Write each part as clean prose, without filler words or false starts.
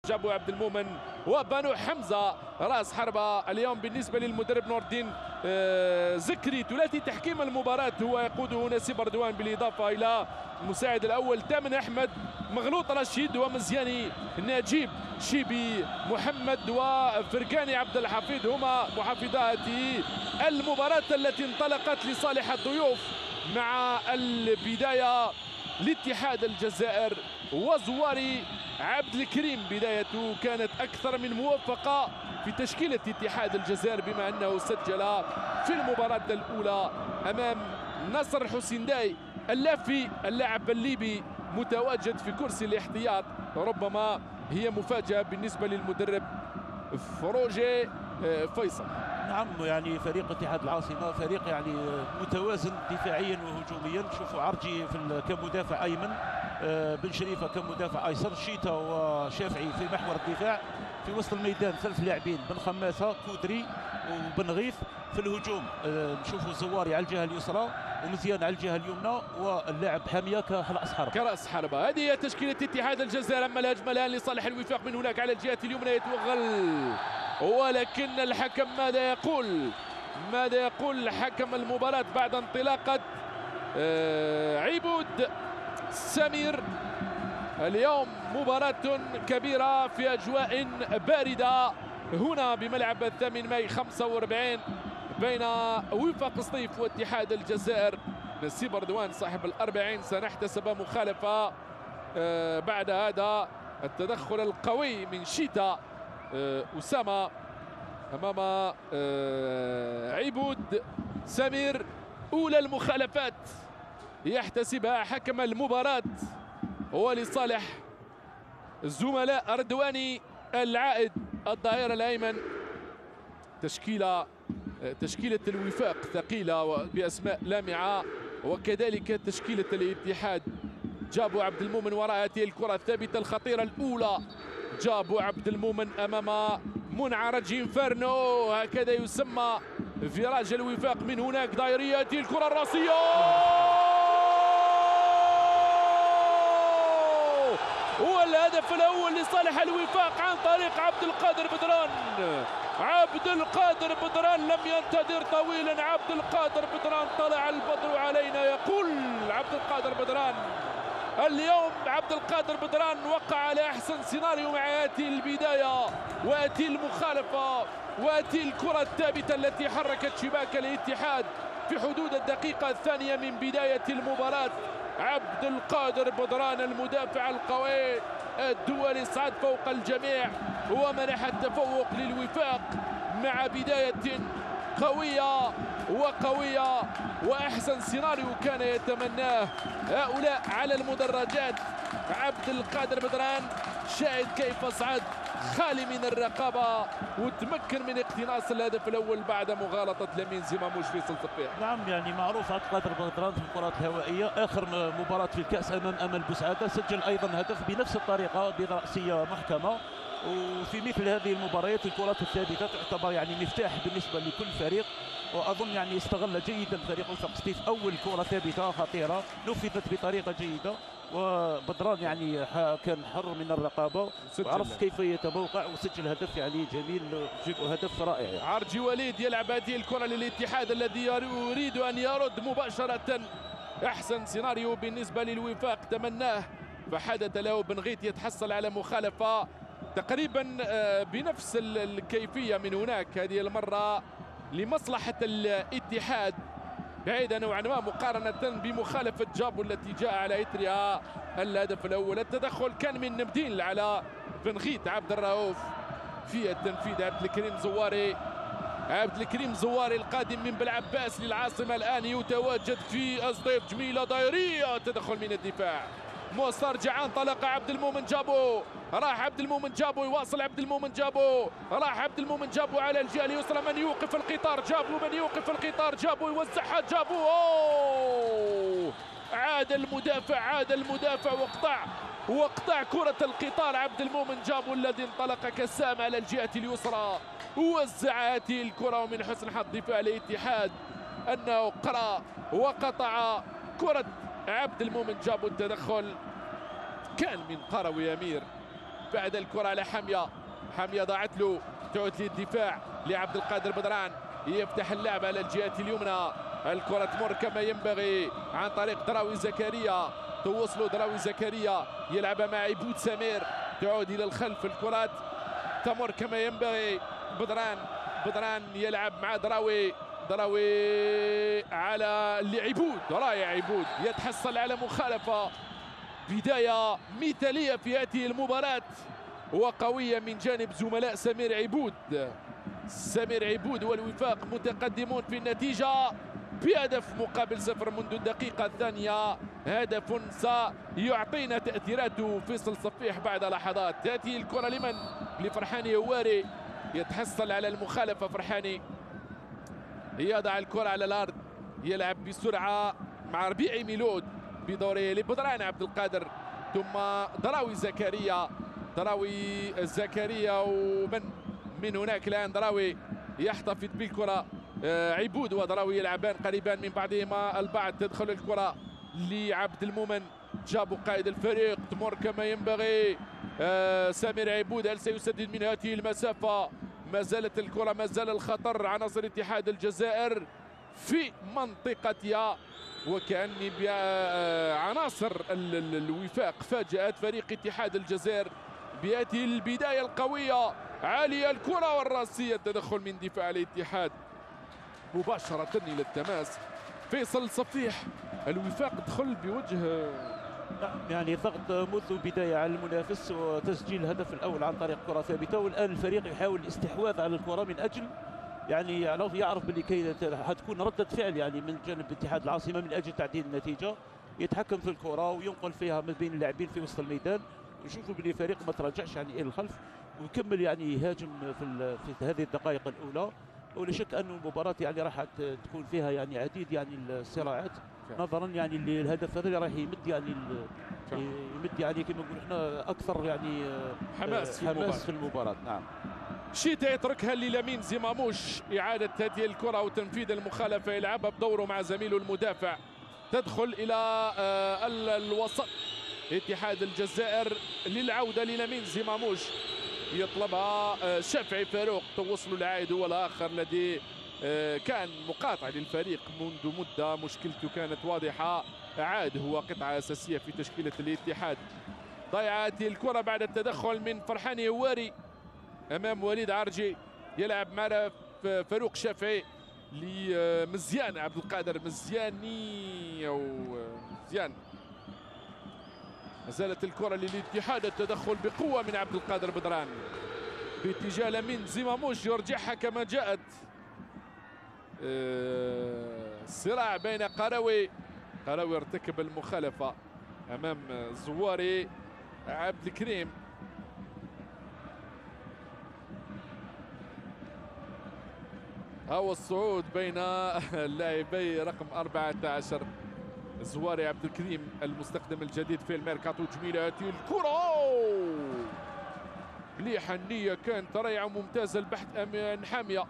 جابوا عبد المؤمن وبنو حمزه راس حربه. اليوم بالنسبه للمدرب نور الدين زكري ثلاثي تحكيم المباراه هو يقوده نسيب رضوان بالاضافه الى المساعد الاول تامن احمد، مغلوط رشيد ومزياني نجيب شيبي محمد وفرقاني عبد الحفيظ هما محافظات المباراه التي انطلقت لصالح الضيوف. مع البدايه لاتحاد الجزائر وزواري عبد الكريم بدايته كانت أكثر من موفقة في تشكيلة اتحاد الجزائر بما أنه سجل في المباراة الأولى أمام نصر حسين داي اللافي اللاعب الليبي متواجد في كرسي الاحتياط. ربما هي مفاجأة بالنسبة للمدرب فروجي فيصل. نعم، يعني فريق اتحاد العاصمة فريق يعني متوازن دفاعيا وهجوميا. شوفوا عرجي كمدافع أيمن، بن شريفة كمدافع أيسر، شيتا وشافعي في محور الدفاع. في وسط الميدان ثلاث لاعبين، بن خماسة كودري وبن غيث. في الهجوم نشوفوا زواري على الجهة اليسرى ومزيان على الجهة اليمنى واللاعب حامية كرأس حربة. هذه هي تشكيلة اتحاد الجزائر. أما الهجمة الآن لصالح الوفاق من هناك على الجهة اليمنى يتوغل، ولكن الحكم ماذا يقول حكم المباراة بعد انطلاقة عبود سمير؟ اليوم مباراة كبيرة في أجواء باردة هنا بملعب 8 ماي 45 بين وفاق سطيف واتحاد الجزائر. نسيب رضوان صاحب ال40 سنحتسب مخالفة بعد هذا التدخل القوي من شيتا أسامة أمام عبود سمير. أولى المخالفات يحتسبها حكم المباراة ولصالح الزملاء رضواني العائد الظهير الأيمن. تشكيلة الوفاق ثقيلة بأسماء لامعة، وكذلك تشكيلة الاتحاد. جابوا عبد المؤمن وراء هذه الكرة الثابتة الخطيرة الأولى، جابوا عبد المؤمن أمام منعرج انفيرنو، هكذا يسمى فراج الوفاق. من هناك دايرية هذه الكرة الراسية، هو الهدف الأول لصالح الوفاق عن طريق عبد القادر بدران. عبد القادر بدران لم ينتظر طويلا، عبد القادر بدران طلع البدر علينا يقول عبد القادر بدران. اليوم عبد القادر بدران وقع على احسن سيناريو مع هذه البدايه وهذه المخالفه وهذه الكره الثابته التي حركت شباك الاتحاد في حدود الدقيقه الثانيه من بدايه المباراه. عبد القادر بدران المدافع القوي الدولي صعد فوق الجميع ومنح التفوق للوفاق مع بدايه قويه واحسن سيناريو كان يتمناه هؤلاء على المدرجات. عبد القادر بدران شاهد كيف صعد خالي من الرقابه وتمكن من اقتناص الهدف الاول بعد مغالطه لمين زماموش في صفيح. نعم، يعني معروف عبد القادر بدران في الكرات الهوائيه. اخر مباراه في الكاس امام امل بوسعاده سجل ايضا هدف بنفس الطريقه براسيه محكمه. وفي مثل هذه المباريات الكرات الثابته تعتبر يعني مفتاح بالنسبه لكل فريق، واظن يعني استغل جيدا فريق وفاق سطيف اول كره ثابته خطيره نفذت بطريقه جيده، وبدران يعني كان حر من الرقابه وعرف كيف يتموقع وسجل هدف يعني جميل وهدف رائع. عرجي وليد يلعب هذه الكره للاتحاد الذي يريد ان يرد مباشره. احسن سيناريو بالنسبه للوفاق تمناه فحدث له. بن غيث يتحصل على مخالفه تقريبا بنفس الكيفيه من هناك، هذه المره لمصلحه الاتحاد بعيدا نوعا ما مقارنه بمخالفه جابو التي جاء على اثرها الهدف الاول. التدخل كان من نبديل على بن غيث عبد الرؤوف في التنفيذ. عبد الكريم زواري القادم من بلعباس للعاصمه الان يتواجد في الصيف. جميله دايريه، تدخل من الدفاع مسترجع. انطلق عبد المؤمن جابو، راح عبد المؤمن جابو، يواصل عبد المؤمن جابو، راح عبد المؤمن جابو على الجهه اليسرى. من يوقف القطار جابو، يوزعها جابو. عاد المدافع واقطع كرة القطار عبد المؤمن جابو الذي انطلق كسام على الجهة اليسرى ووزع هذه الكرة. ومن حسن حظ دفاع الاتحاد أنه قرأ وقطع كرة عبد المؤمن جابو. التدخل كان من قروي أمير بعد الكرة على حامية. حامية ضاعت له، تعود للدفاع لعبد القادر بدران، يفتح اللعب على الجهة اليمنى. الكرة تمر كما ينبغي عن طريق دراوي زكريا، توصلوا دراوي زكريا يلعبها مع عبود سمير، تعود إلى الخلف. الكرات تمر كما ينبغي. بدران يلعب مع دراوي على لعبود، رائع عبود يتحصل على مخالفة. بداية مثالية في هذه المباراة وقوية من جانب زملاء سمير عبود والوفاق متقدمون في النتيجة بهدف مقابل 0 منذ الدقيقة الثانية. هدف سيعطينا تأثيراته فيصل صفيح بعد لحظات. هذه الكرة لمن؟ لفرحاني هواري، يتحصل على المخالفة. فرحاني يضع الكرة على الأرض، يلعب بسرعة مع ربيعي ميلود بدوره لبدران عبد القادر، ثم دراوي زكريا ومن هناك الآن دراوي يحتفظ بالكرة. عبود ودراوي يلعبان قريبان من بعضهما البعض. تدخل الكرة لعبد المؤمن، جابوا قائد الفريق، تمر كما ينبغي. سمير عبود هل سيسدد من هذه المسافة؟ ما زالت الكرة، ما زال الخطر. عناصر اتحاد الجزائر في منطقتها، وكأني بعناصر الوفاق فاجأت فريق اتحاد الجزائر بهذه البداية القوية. عالية الكرة والراسية، تدخل من دفاع الاتحاد مباشرة إلى التماس. فيصل صفيح، الوفاق دخل بوجه يعني ضغط منذ البداية على المنافس وتسجيل الهدف الأول عن طريق كرة ثابتة، والآن الفريق يحاول الاستحواذ على الكرة من أجل يعني يعرف باللي كي حتكون ردة فعل يعني من جانب اتحاد العاصمة من أجل تعديل النتيجة. يتحكم في الكرة وينقل فيها ما بين اللاعبين في وسط الميدان، نشوفوا باللي الفريق ما تراجعش يعني إلى الخلف ويكمل يعني يهاجم في هذه الدقائق الأولى. ولا شك أن المباراة يعني راح تكون فيها يعني عديد يعني الصراعات، نظرا يعني للهدف هذا اللي راح يمد يعني كما نقول احنا اكثر يعني حماس في المباراة. نعم. شيتا يتركها للامين زماموش، اعادة هذه الكرة وتنفيذ المخالفة، يلعبها بدوره مع زميله المدافع. تدخل الى الوسط اتحاد الجزائر للعودة للامين زماموش، يطلبها شافعي فاروق، توصل العائد هو الاخر الذي كان مقاطع للفريق منذ مدة، مشكلته كانت واضحة. عاد هو قطعة أساسية في تشكيلة الاتحاد. ضيعت الكرة بعد التدخل من فرحاني هواري أمام وليد عرجي، يلعب معنا فاروق شافعي لمزيان عبد القادر. مزيان ما زالت الكرة للاتحاد، التدخل بقوة من عبد القادر بدران باتجاه لمين زماموش، يرجعها كما جاءت. صراع بين قروي ارتكب المخالفة أمام زواري عبد الكريم. هو الصعود بين اللاعبي رقم 14 زواري عبد الكريم المستخدم الجديد في الميركاتو. جميلة هذه الكرة، مليحة النية، كان تريعة ممتازة البحث عن حامية.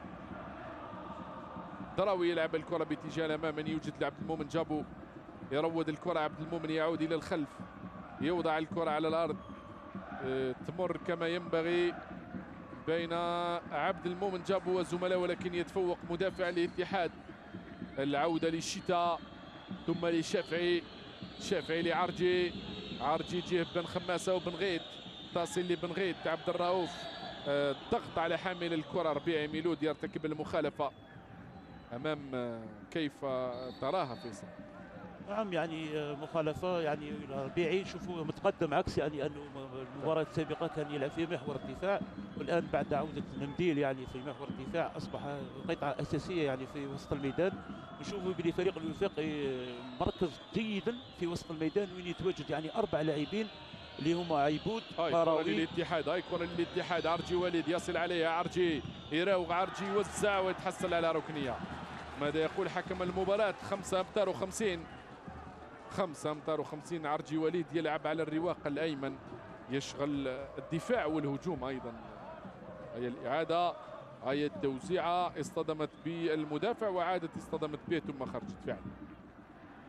دراوي يلعب الكرة باتجاه الأمام، يوجد لعبد المؤمن، جابو يرود الكرة، عبد المؤمن يعود إلى الخلف، يوضع الكرة على الأرض، تمر كما ينبغي بين عبد المؤمن جابو وزملائه، ولكن يتفوق مدافع الاتحاد. العودة للشتاء ثم لشافعي، لعرجي، جه بن خماسة وبن غيت، تصل لبن غيت عبد الرؤوف، ضغط على حامل الكرة ربيعي ميلود يرتكب المخالفة أمام. كيف تراها فيصل؟ نعم يعني مخالفة يعني ربيعي، شوفوا متقدم عكس يعني انه المباراة السابقة كان يلعب في محور الدفاع، والان بعد عودة منديل يعني في محور الدفاع اصبح قطعة اساسية يعني في وسط الميدان. نشوفوا بلي فريق الوفاق مركز جيدا في وسط الميدان وين يتواجد يعني 4 لاعبين اللي هما عيبود قراوي للاتحاد. هاي كرة للاتحاد، عرجي وليد يصل عليها، عرجي يراوغ، عرجي يوزع ويتحصل على ركنية. ماذا يقول حكم المباراة؟ 5 أمتار و50، 5 أمتار و50. عرجي وليد يلعب على الرواق الأيمن، يشغل الدفاع والهجوم أيضا. هي الإعادة، هي التوزيعة، اصطدمت بالمدافع وعادت اصطدمت به ثم خرجت فعلا.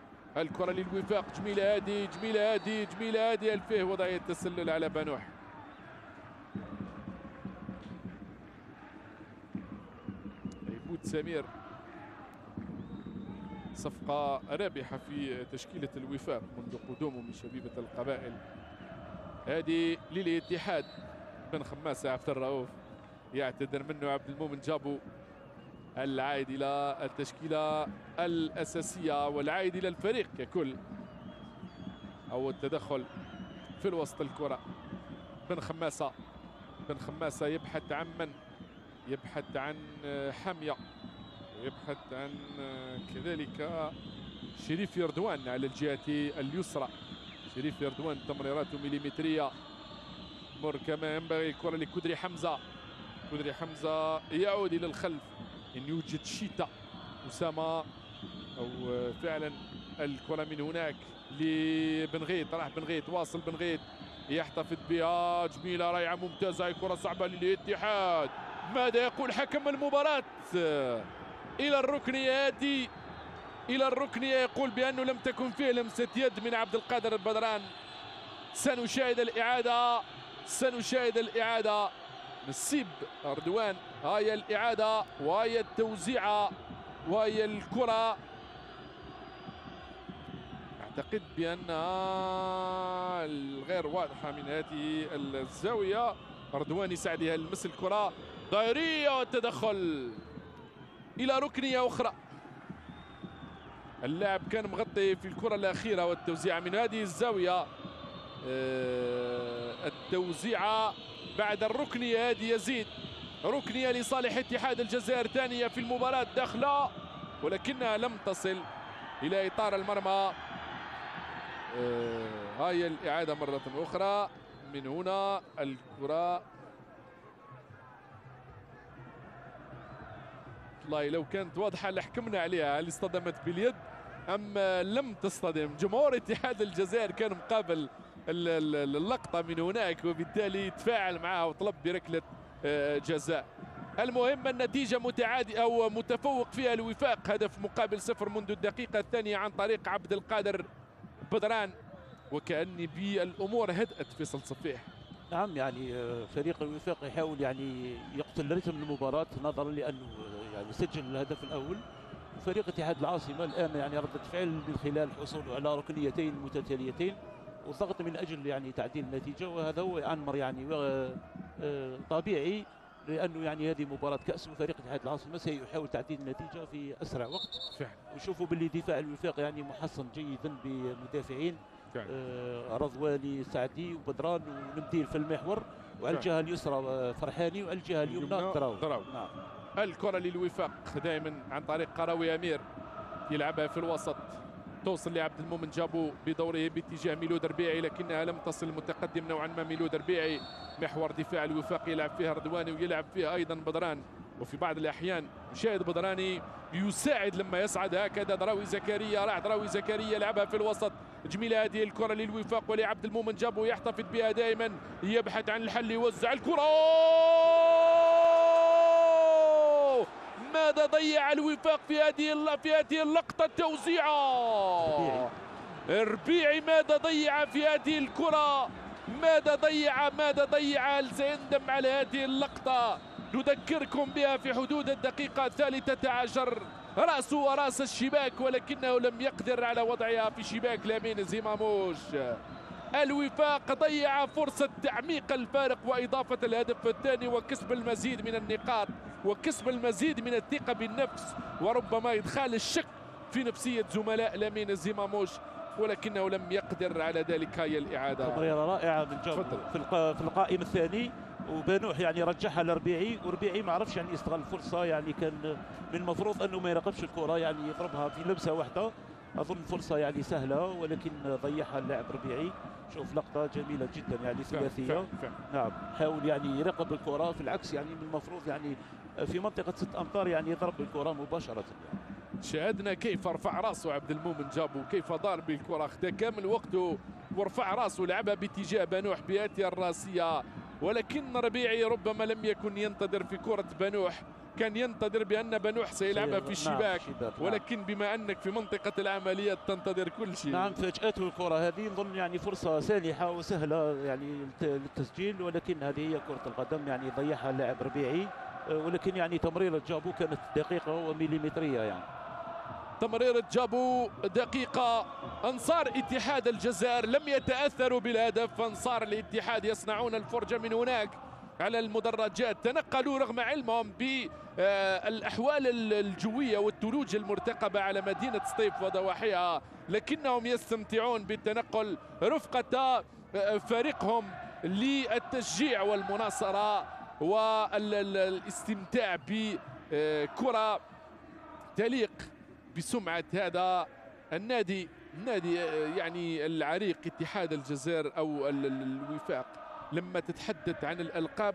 الكرة للوفاق، جميلة هادي، الفيه وضعية التسلل على بنوح. سمير. صفقة رابحة في تشكيلة الوفاق منذ قدومه من شبيبة القبائل. هذه للاتحاد. بن خماسة عبد الرؤوف يعتذر منه عبد المؤمن جابو، العائد إلى التشكيلة الأساسية والعائد إلى الفريق ككل. أو التدخل في الوسط الكرة. بن خماسة. بن خماسة يبحث عن من؟ يبحث عن حامية، ويبحث عن كذلك شريف يردوان على الجهة اليسرى. شريف يردوان تمريراته مليمترية. مر كما ينبغي. الكرة لكدري حمزة. كدري حمزة يعود إلى الخلف إن يوجد شيتا أسامة، أو فعلا الكرة من هناك لبن غيط. راح بن غيط، واصل بن غيط يحتفظ بها. جميلة رائعة ممتازة. كرة صعبة للاتحاد. ماذا يقول حكم المباراة؟ إلى الركنية هذه، إلى الركنية، يقول بأنه لم تكن فيه لمسة يد من عبد القادر البدران. سنشاهد الإعادة، سنشاهد الإعادة. نسيب أردوان. هاي الإعادة وهي التوزيعة وهي الكرة. أعتقد بأنها الغير واضحة من هذه الزاوية. أردوان يساعدها لمس الكرة دائرية والتدخل إلى ركنية أخرى. اللاعب كان مغطي في الكرة الأخيرة والتوزيع من هذه الزاوية. التوزيعة بعد الركنية هذه يزيد. ركنية لصالح اتحاد الجزائر ثانية في المباراة داخلة، ولكنها لم تصل إلى إطار المرمى. هاي الإعادة مرة أخرى. من هنا الكرة، والله لو كانت واضحة لحكمنا عليها، هل اصطدمت باليد أم لم تصطدم. جمهور اتحاد الجزائر كان مقابل اللقطة من هناك، وبالتالي تفاعل معها وطلب بركلة جزاء. المهم النتيجة متعادلة أو متفوق فيها الوفاق، هدف مقابل 0 منذ الدقيقة الثانية عن طريق عبد القادر بدران. وكأن بالأمور هدأت فيصل صفيح. نعم، يعني فريق الوفاق يحاول يعني يقتل رتم المباراة نظرا لأنه يعني سجل الهدف الأول. فريق اتحاد العاصمة الآن يعني ردة فعل من خلال حصوله على ركنيتين متتاليتين والضغط من أجل يعني تعديل النتيجة، وهذا هو أمر يعني طبيعي، لأنه يعني هذه مباراة كأس وفريق اتحاد العاصمة سيحاول تعديل النتيجة في أسرع وقت. فعلا. وشوفوا باللي دفاع الوفاق يعني محصن جيدا بمدافعين رضواني سعدي وبدران ونمديل في المحور، وعلى الجهة اليسرى فرحاني وعلى الجهة اليمنى دراوي. نعم. الكرة للوفاق دائما عن طريق قروي أمير، يلعبها في الوسط، توصل لعبد المؤمن جابو بدوره باتجاه ميلود ربيعي، لكنها لم تصل. متقدم نوعا ما ميلود ربيعي. محور دفاع الوفاق يلعب فيها رضواني ويلعب فيها أيضا بدران، وفي بعض الأحيان مشاهد بدراني يساعد لما يصعد هكذا. دراوي زكريا، راح دراوي زكريا لعبها في الوسط. جميلة هذه الكرة للوفاق ولعبد المؤمن جابو، يحتفظ بها دائما، يبحث عن الحل، يوزع الكرة. ماذا ضيع الوفاق في هذه اللقطة؟ التوزيعة ربيعي. ماذا ضيع في هذه الكرة؟ ماذا ضيع؟ سيندم على هذه اللقطة. نذكركم بها في حدود الدقيقة 13، رأسه ورأس الشباك، ولكنه لم يقدر على وضعها في شباك لامين زيماموش. الوفاق ضيع فرصة تعميق الفارق وإضافة الهدف الثاني وكسب المزيد من النقاط وكسب المزيد من الثقة بالنفس، وربما إدخال الشك في نفسية زملاء لامين زيماموش، ولكنه لم يقدر على ذلك. هي الإعادة تمريرة رائعة من جابو في القائم الثاني، وبنوح يعني رجعها لربيعي، وربيعي ما عرفش يعني يستغل الفرصة. يعني كان من المفروض أنه ما يراقبش الكرة، يعني يضربها في لمسة واحدة. أظن فرصة يعني سهلة، ولكن ضيعها اللاعب ربيعي. شوف لقطة جميلة جدا يعني ثلاثية. نعم، حاول يعني يراقب الكرة، في العكس يعني من المفروض يعني في منطقة 6 أمتار يعني يضرب الكرة مباشرة. يعني شاهدنا كيف رفع راسه عبد المؤمن جابو، كيف ضارب بالكرة، اخذ كامل وقته ورفع راسه، لعبها باتجاه بنوح بهذه الراسية، ولكن ربيعي ربما لم يكن ينتظر في كرة بنوح، كان ينتظر بأن بنوح سيلعبها في الشباك. ولكن بما أنك في منطقة العمليات تنتظر كل شيء. نعم، فاجأته الكرة هذه. نظن يعني فرصة سانحة وسهلة يعني للتسجيل، ولكن هذه هي كرة القدم. يعني ضيعها اللاعب ربيعي ولكن يعني تمريرة جابو كانت دقيقة ومليمترية يعني. تمريرة جابو دقيقة. أنصار اتحاد الجزائر لم يتأثروا بالهدف، أنصار الاتحاد يصنعون الفرجة من هناك على المدرجات، تنقلوا رغم علمهم بالأحوال الجوية والثلوج المرتقبة على مدينة سطيف وضواحيها، لكنهم يستمتعون بالتنقل رفقة فريقهم للتشجيع والمناصرة والاستمتاع بكرة تليق بسمعة هذا النادي يعني العريق اتحاد الجزائر أو الوفاق. لما تتحدث عن الألقاب،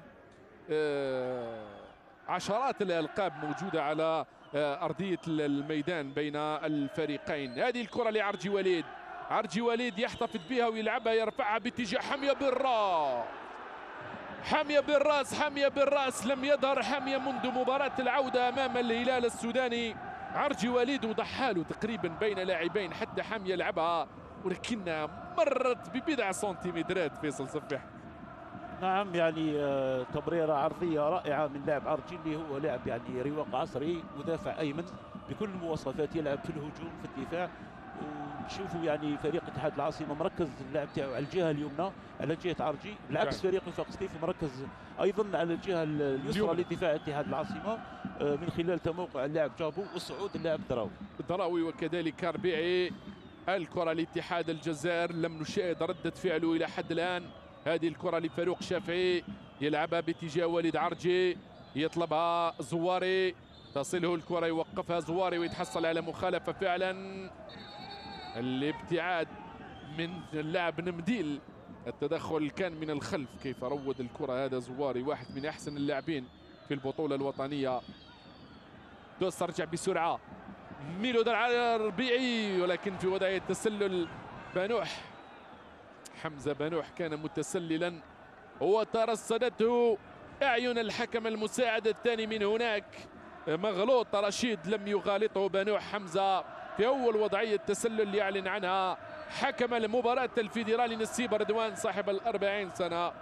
عشرات الألقاب موجودة على أرضية الميدان بين الفريقين. هذه الكرة لعرجي وليد، عرجي وليد يحتفظ بها ويلعبها، يرفعها باتجاه حمية بالراس. حمية بالراس، حمية بالراس، لم يظهر حمية منذ مباراة العودة أمام الهلال السوداني. عرجي وليد وضحاله تقريبا بين لاعبين حتى حمية لعبها، ولكنها مرت ببضع سنتيمترات. فيصل صفح. نعم يعني تمريرة عرضية رائعة من لاعب عرجي اللي هو لاعب يعني رواق عصري، مدافع أيمن بكل المواصفات، يلعب في الهجوم في الدفاع. ونشوفوا يعني فريق اتحاد العاصمة مركز اللعب تاعو على الجهة اليمنى على جهة عرجي، بالعكس فريق وفاق سطيف مركز أيضا على الجهة اليسرى لدفاع اتحاد العاصمة من خلال تموقع اللاعب جابو وصعود اللاعب دراوي وكذلك كاربيعي. الكرة لاتحاد الجزائر لم نشاهد ردة فعله إلى حد الآن. هذه الكرة لفاروق شافعي، يلعبها باتجاه وليد عرجي، يطلبها زواري، تصله الكرة يوقفها زواري ويتحصل على مخالفة فعلا. الابتعاد من اللاعب نمديل، التدخل كان من الخلف. كيف روض الكرة هذا زواري، واحد من أحسن اللاعبين في البطولة الوطنية. دوس ترجع بسرعة، ميلو درع ربيعي، ولكن في وضعية تسلل بانوح. حمزة بانوح كان متسللا وترصدته أعين الحكم المساعد الثاني من هناك مغلوط رشيد، لم يغالطه بانوح. حمزة في أول وضعية تسلل يعلن عنها حكم المباراة الفيدرالي نسيب رضوان صاحب ال40 سنة.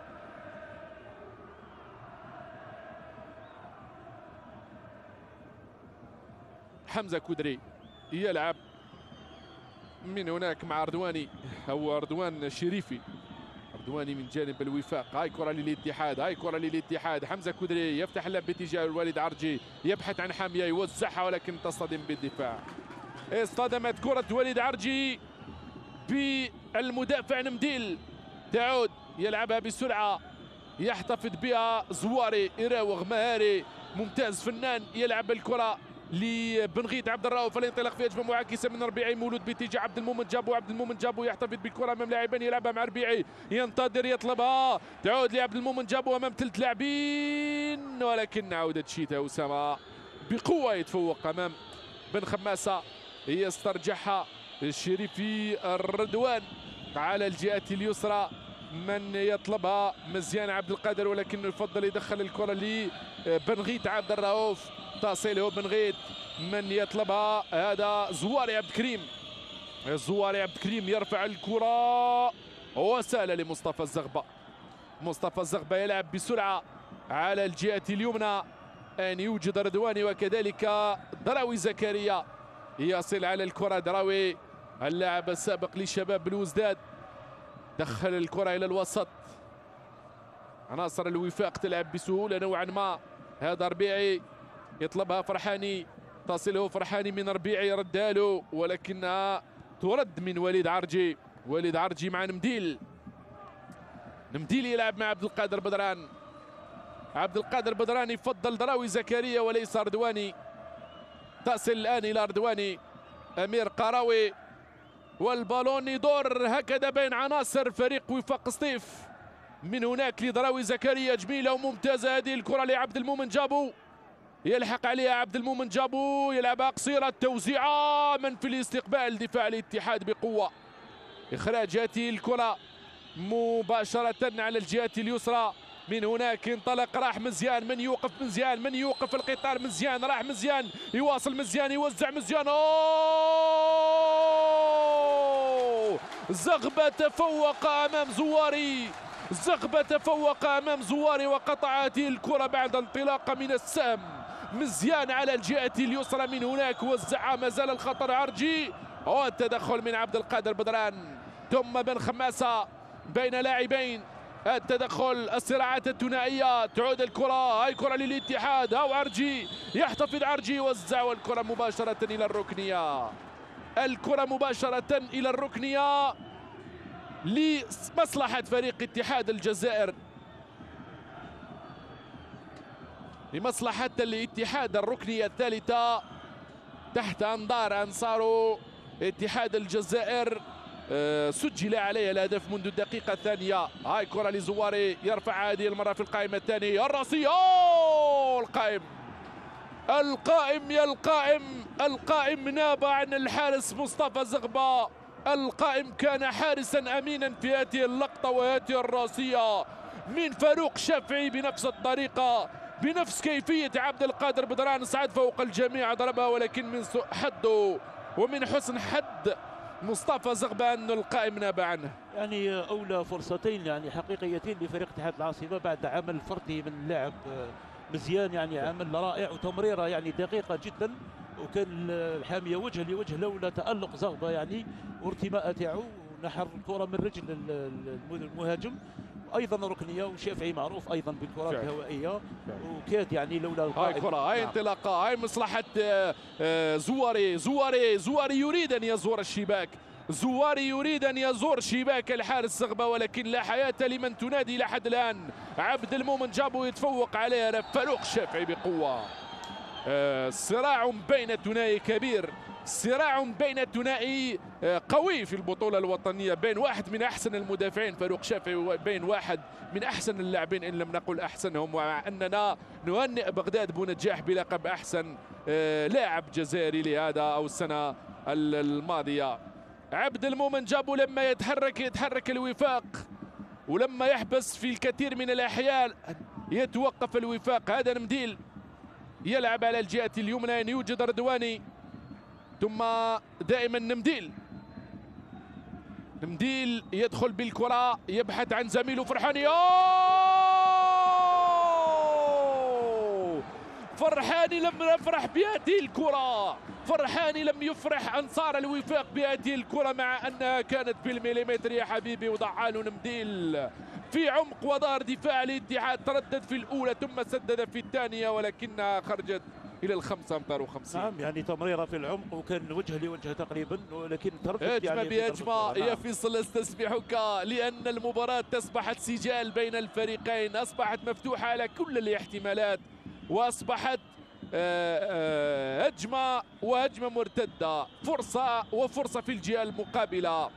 حمزة كودري يلعب من هناك مع أردواني أو أردوان شريفي، أردواني من جانب الوفاق. هاي كرة للاتحاد، هاي كرة للاتحاد. حمزة كودري يفتح اللعب باتجاه الوليد عرجي، يبحث عن حامية يوزعها ولكن تصطدم بالدفاع. اصطدمت كرة وليد عرجي بالمدافع نمديل، تعود يلعبها بسرعة، يحتفظ بها زواري، يراوغ مهاري ممتاز فنان، يلعب الكرة لبنغيت عبد الرؤوف، الانطلاق في هجمه معاكسه من ربيعي مولود باتجاه عبد المؤمن جابو. عبد المؤمن جابو يحتفظ بالكره امام لاعبين، يلعبها مع ربيعي، ينتظر يطلبها، تعود لعبد المؤمن جابو امام ثلاث لاعبين، ولكن عوده شيتا اسامه بقوه يتفوق امام بن خماسه، يسترجعها الشريفي الردوان على الجهه اليسرى. من يطلبها مزيان عبد القادر، ولكنه يفضل يدخل الكره لبنغيت عبد الرؤوف، تصله بنغيت. من يطلبها هذا زواري عبد الكريم، زواري عبد الكريم يرفع الكره وسهله لمصطفى الزغبه. مصطفى الزغبه يلعب بسرعه على الجهه اليمنى، ان يوجد رضواني وكذلك دراوي زكريا، يصل على الكره دراوي اللاعب السابق لشباب بلوزداد، دخل الكره الى الوسط. عناصر الوفاق تلعب بسهوله نوعا ما. هذا ربيعي يطلبها فرحاني، تصله فرحاني من ربيعي، ردها له ولكنها ترد من وليد عرجي. وليد عرجي مع نمديل، نمديل يلعب مع عبد القادر بدران، عبد القادر بدران يفضل دراوي زكريا وليس رضواني، تصل الان الى رضواني. امير قراوي والبالون يدور هكذا بين عناصر فريق وفاق سطيف. من هناك لدراوي زكريا، جميله وممتازه هذه الكره لعبد المؤمن جابو، يلحق عليها عبد المؤمن جابو، يلعبها قصيره، توزيعه من في الاستقبال، دفاع الاتحاد بقوه، اخراج هذه الكره مباشره على الجهه اليسرى. من هناك انطلق، راح مزيان، من يوقف مزيان، من يوقف القطار مزيان، راح مزيان، يواصل مزيان، يوزع مزيان، زغبة تفوق امام زواري، زغبة تفوق أمام زواري وقطع هذه الكرة بعد انطلاقة من السهم. مزيان على الجهة اليسرى من هناك، وزعها ما زال الخطر عرجي، والتدخل من عبد القادر بدران ثم بن خماسة بين لاعبين. التدخل، الصراعات الثنائية، تعود الكرة، هاي كرة للاتحاد أو عرجي، يحتفظ عرجي، وزع والكرة مباشرة إلى الركنية. الكرة مباشرة إلى الركنية لمصلحة فريق اتحاد الجزائر، لمصلحة الاتحاد. الركنية الثالثة تحت أنظار أنصار اتحاد الجزائر، سجل عليها الهدف منذ الدقيقة الثانية. هاي كرة لزواري، يرفع هذه المرة في القائمة الثانية، الرأسية، القائم يا القائم ناب عن الحارس مصطفى زغبة. القائم كان حارسا أمينا في هذه اللقطة وهذه الرأسية من فاروق شافعي بنفس الطريقة، بنفس كيفية عبد القادر بدران، صعد فوق الجميع ضربها، ولكن من سوء حظه ومن حسن حظ مصطفى زغبة أن القائم ناب عنه. يعني أولى فرصتين يعني حقيقيتين لفريق اتحاد العاصمة بعد عمل فردي من اللاعب مزيان، يعني عمل رائع وتمريرة يعني دقيقة جدا، وكان الحامية وجه لوجه لولا تألق زغبة يعني وارتماء تاعو، ونحر الكرة من رجل المهاجم. ايضا ركنيه، وشافعي معروف ايضا بالكرات الهوائيه، وكاد يعني لولا هاي كره، هاي انطلاقه، هاي مصلحه زواري يريد ان يزور الشباك، زواري يريد ان يزور شباك الحارس زغبة، ولكن لا حياه لمن تنادي لحد الان. عبد المؤمن جابو يتفوق عليه فاروق شافعي بقوه. صراع بين ثنائي كبير، صراع بين ثنائي قوي في البطولة الوطنية، بين واحد من أحسن المدافعين فاروق شافعي وبين واحد من أحسن اللاعبين إن لم نقل أحسنهم، ومع أننا نهنئ بغداد بونجاح بلقب أحسن لاعب جزائري لهذا أو السنة الماضية. عبد المؤمن جابو لما يتحرك الوفاق، ولما يحبس في الكثير من الأحيان يتوقف الوفاق. هذا نمديل يلعب على الجهة اليمنى، يوجد رضواني، ثم دائما نمديل يدخل بالكرة، يبحث عن زميله فرحاني. فرحاني لم يفرح بهذه الكرة، فرحاني لم يفرح أنصار الوفاق بهذه الكرة، مع أنها كانت بالمليمتر يا حبيبي، وضعها له نمديل في عمق وظهر دفاع الاتحاد، تردد في الأولى ثم سدد في الثانية، ولكنها خرجت إلى 5 أمتار و50. نعم يعني تمريرة في العمق، وكان وجه لوجه تقريبا، ولكن تردد هجمة يعني بهجمة. يا فيصل استسمحك، لأن المباراة أصبحت سجال بين الفريقين، أصبحت مفتوحة على كل الاحتمالات، وأصبحت هجمة وهجمة مرتدة، فرصة وفرصة في الجهة المقابلة.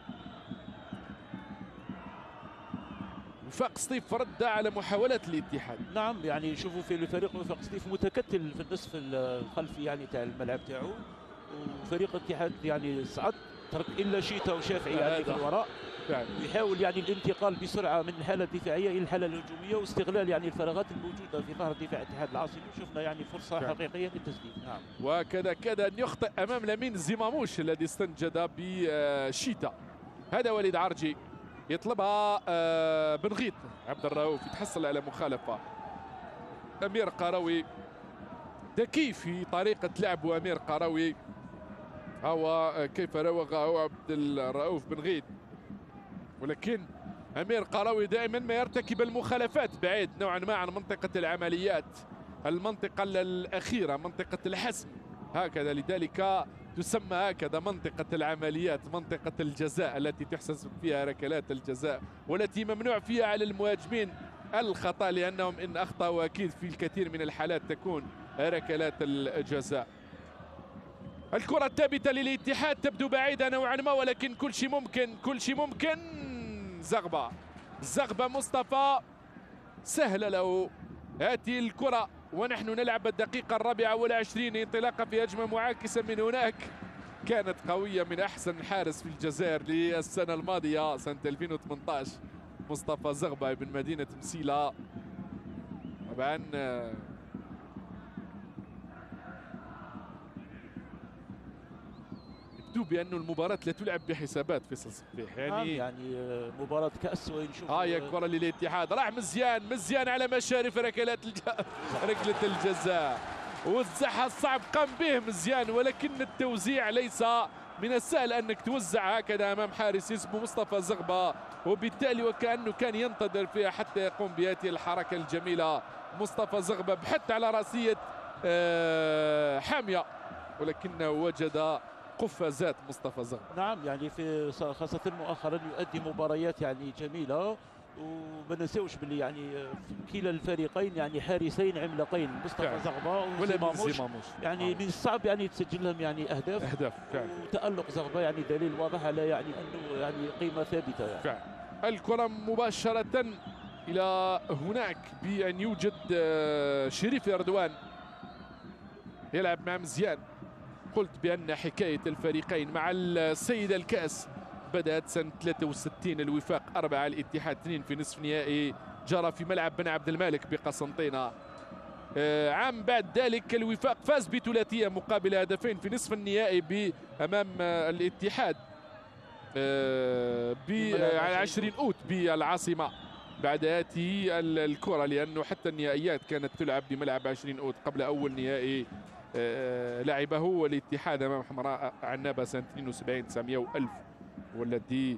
وفاق سطيف رد على محاولات الاتحاد. نعم يعني شوفوا في الفريق وفاق سطيف متكتل في النصف الخلفي يعني تاع الملعب تاعو، وفريق الاتحاد يعني صعد، ترك الا شيتا وشافعي يعني في الوراء، يحاول يعني الانتقال بسرعه من الحاله الدفاعيه الى الحاله الهجوميه، واستغلال يعني الفراغات الموجوده في ظهر دفاع اتحاد العاصمه. شفنا يعني فرصه حقيقيه للتسديد. نعم وكذا كاد ان يخطئ امام لامين زيماموش الذي استنجد بشيتا. هذا وليد عرجي يطلبها بن غيط، عبد الرؤوف يتحصل على مخالفه. امير قروي ذكي في طريقه لعب، وامير قروي هو كيف راوغ هو عبد الرؤوف بن غيط، ولكن امير قروي دائما ما يرتكب المخالفات بعيد نوعا ما عن منطقه العمليات، المنطقه الاخيره، منطقه الحسم هكذا، لذلك تسمى هكذا منطقة العمليات، منطقة الجزاء التي تحسب فيها ركلات الجزاء، والتي ممنوع فيها على المهاجمين الخطأ، لأنهم إن أخطأوا أكيد في الكثير من الحالات تكون ركلات الجزاء. الكرة الثابتة للاتحاد تبدو بعيدة نوعا ما، ولكن كل شيء ممكن، كل شيء ممكن. زغبة مصطفى سهل له هذه الكرة، ونحن نلعب الدقيقة 24. انطلاقة في هجمة معاكسة من هناك كانت قوية من أحسن حارس في الجزائر للسنة الماضية سنة 2018، مصطفى زغبة ابن مدينة مسيلة. طبعا يبدو بأن المباراة لا تلعب بحسابات فيصل صفيح يعني مباراة كأس ونشوف يا كرة للاتحاد راح مزيان على مشارف ركلة الجزاء وزعها الصعب قام به مزيان، ولكن التوزيع ليس من السهل انك توزع هكذا امام حارس اسمه مصطفى زغبه، وبالتالي وكانه كان ينتظر فيها حتى يقوم بهذه الحركه الجميله مصطفى زغبه بحث على راسيه حاميه، ولكنه وجد قفازات مصطفى زغبه. نعم يعني في خاصة مؤخرا يؤدي مباريات يعني جميلة، وما ننساوش باللي يعني في كلا الفريقين يعني حارسين عملاقين مصطفى زغبه وزماموش، يعني من الصعب يعني تسجل لهم يعني اهداف فعلا. وتألق زغبه يعني دليل واضح على يعني انه يعني قيمة ثابتة يعني فعلا. الكرة مباشرة الى هناك بان يوجد شريف اردوان يلعب مع مزيان. قلت بان حكاية الفريقين مع السيد الكأس بدأت سنة 63 الوفاق 4 الاتحاد 2 في نصف نهائي جرى في ملعب بن عبد الملك بقسنطينة. عام بعد ذلك الوفاق فاز بثلاثية مقابل هدفين في نصف النهائي أمام الاتحاد ب 20 أوت بالعاصمة بعد هذه الكرة، لأنه حتى النهائيات كانت تلعب بملعب 20 أوت قبل أول نهائي لعبه الاتحاد أمام حمراء عنابة سنة 72 900 ألف، والذي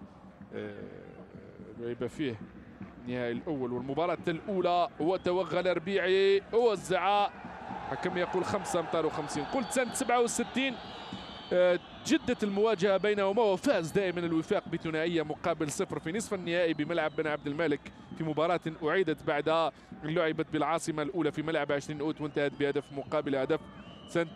لعب فيه النهائي الاول والمباراه الاولى. وتوغل ربيعي ووزع حكم يقول 5 امتار و50. قلت سنه 67 جدت المواجهه بينهما وفاز دائما الوفاق بثنائيه مقابل 0 في نصف النهائي بملعب بن عبد الملك في مباراه اعيدت بعد لعبت بالعاصمه الاولى في ملعب 20 اوت وانتهت بهدف مقابل هدف. سنه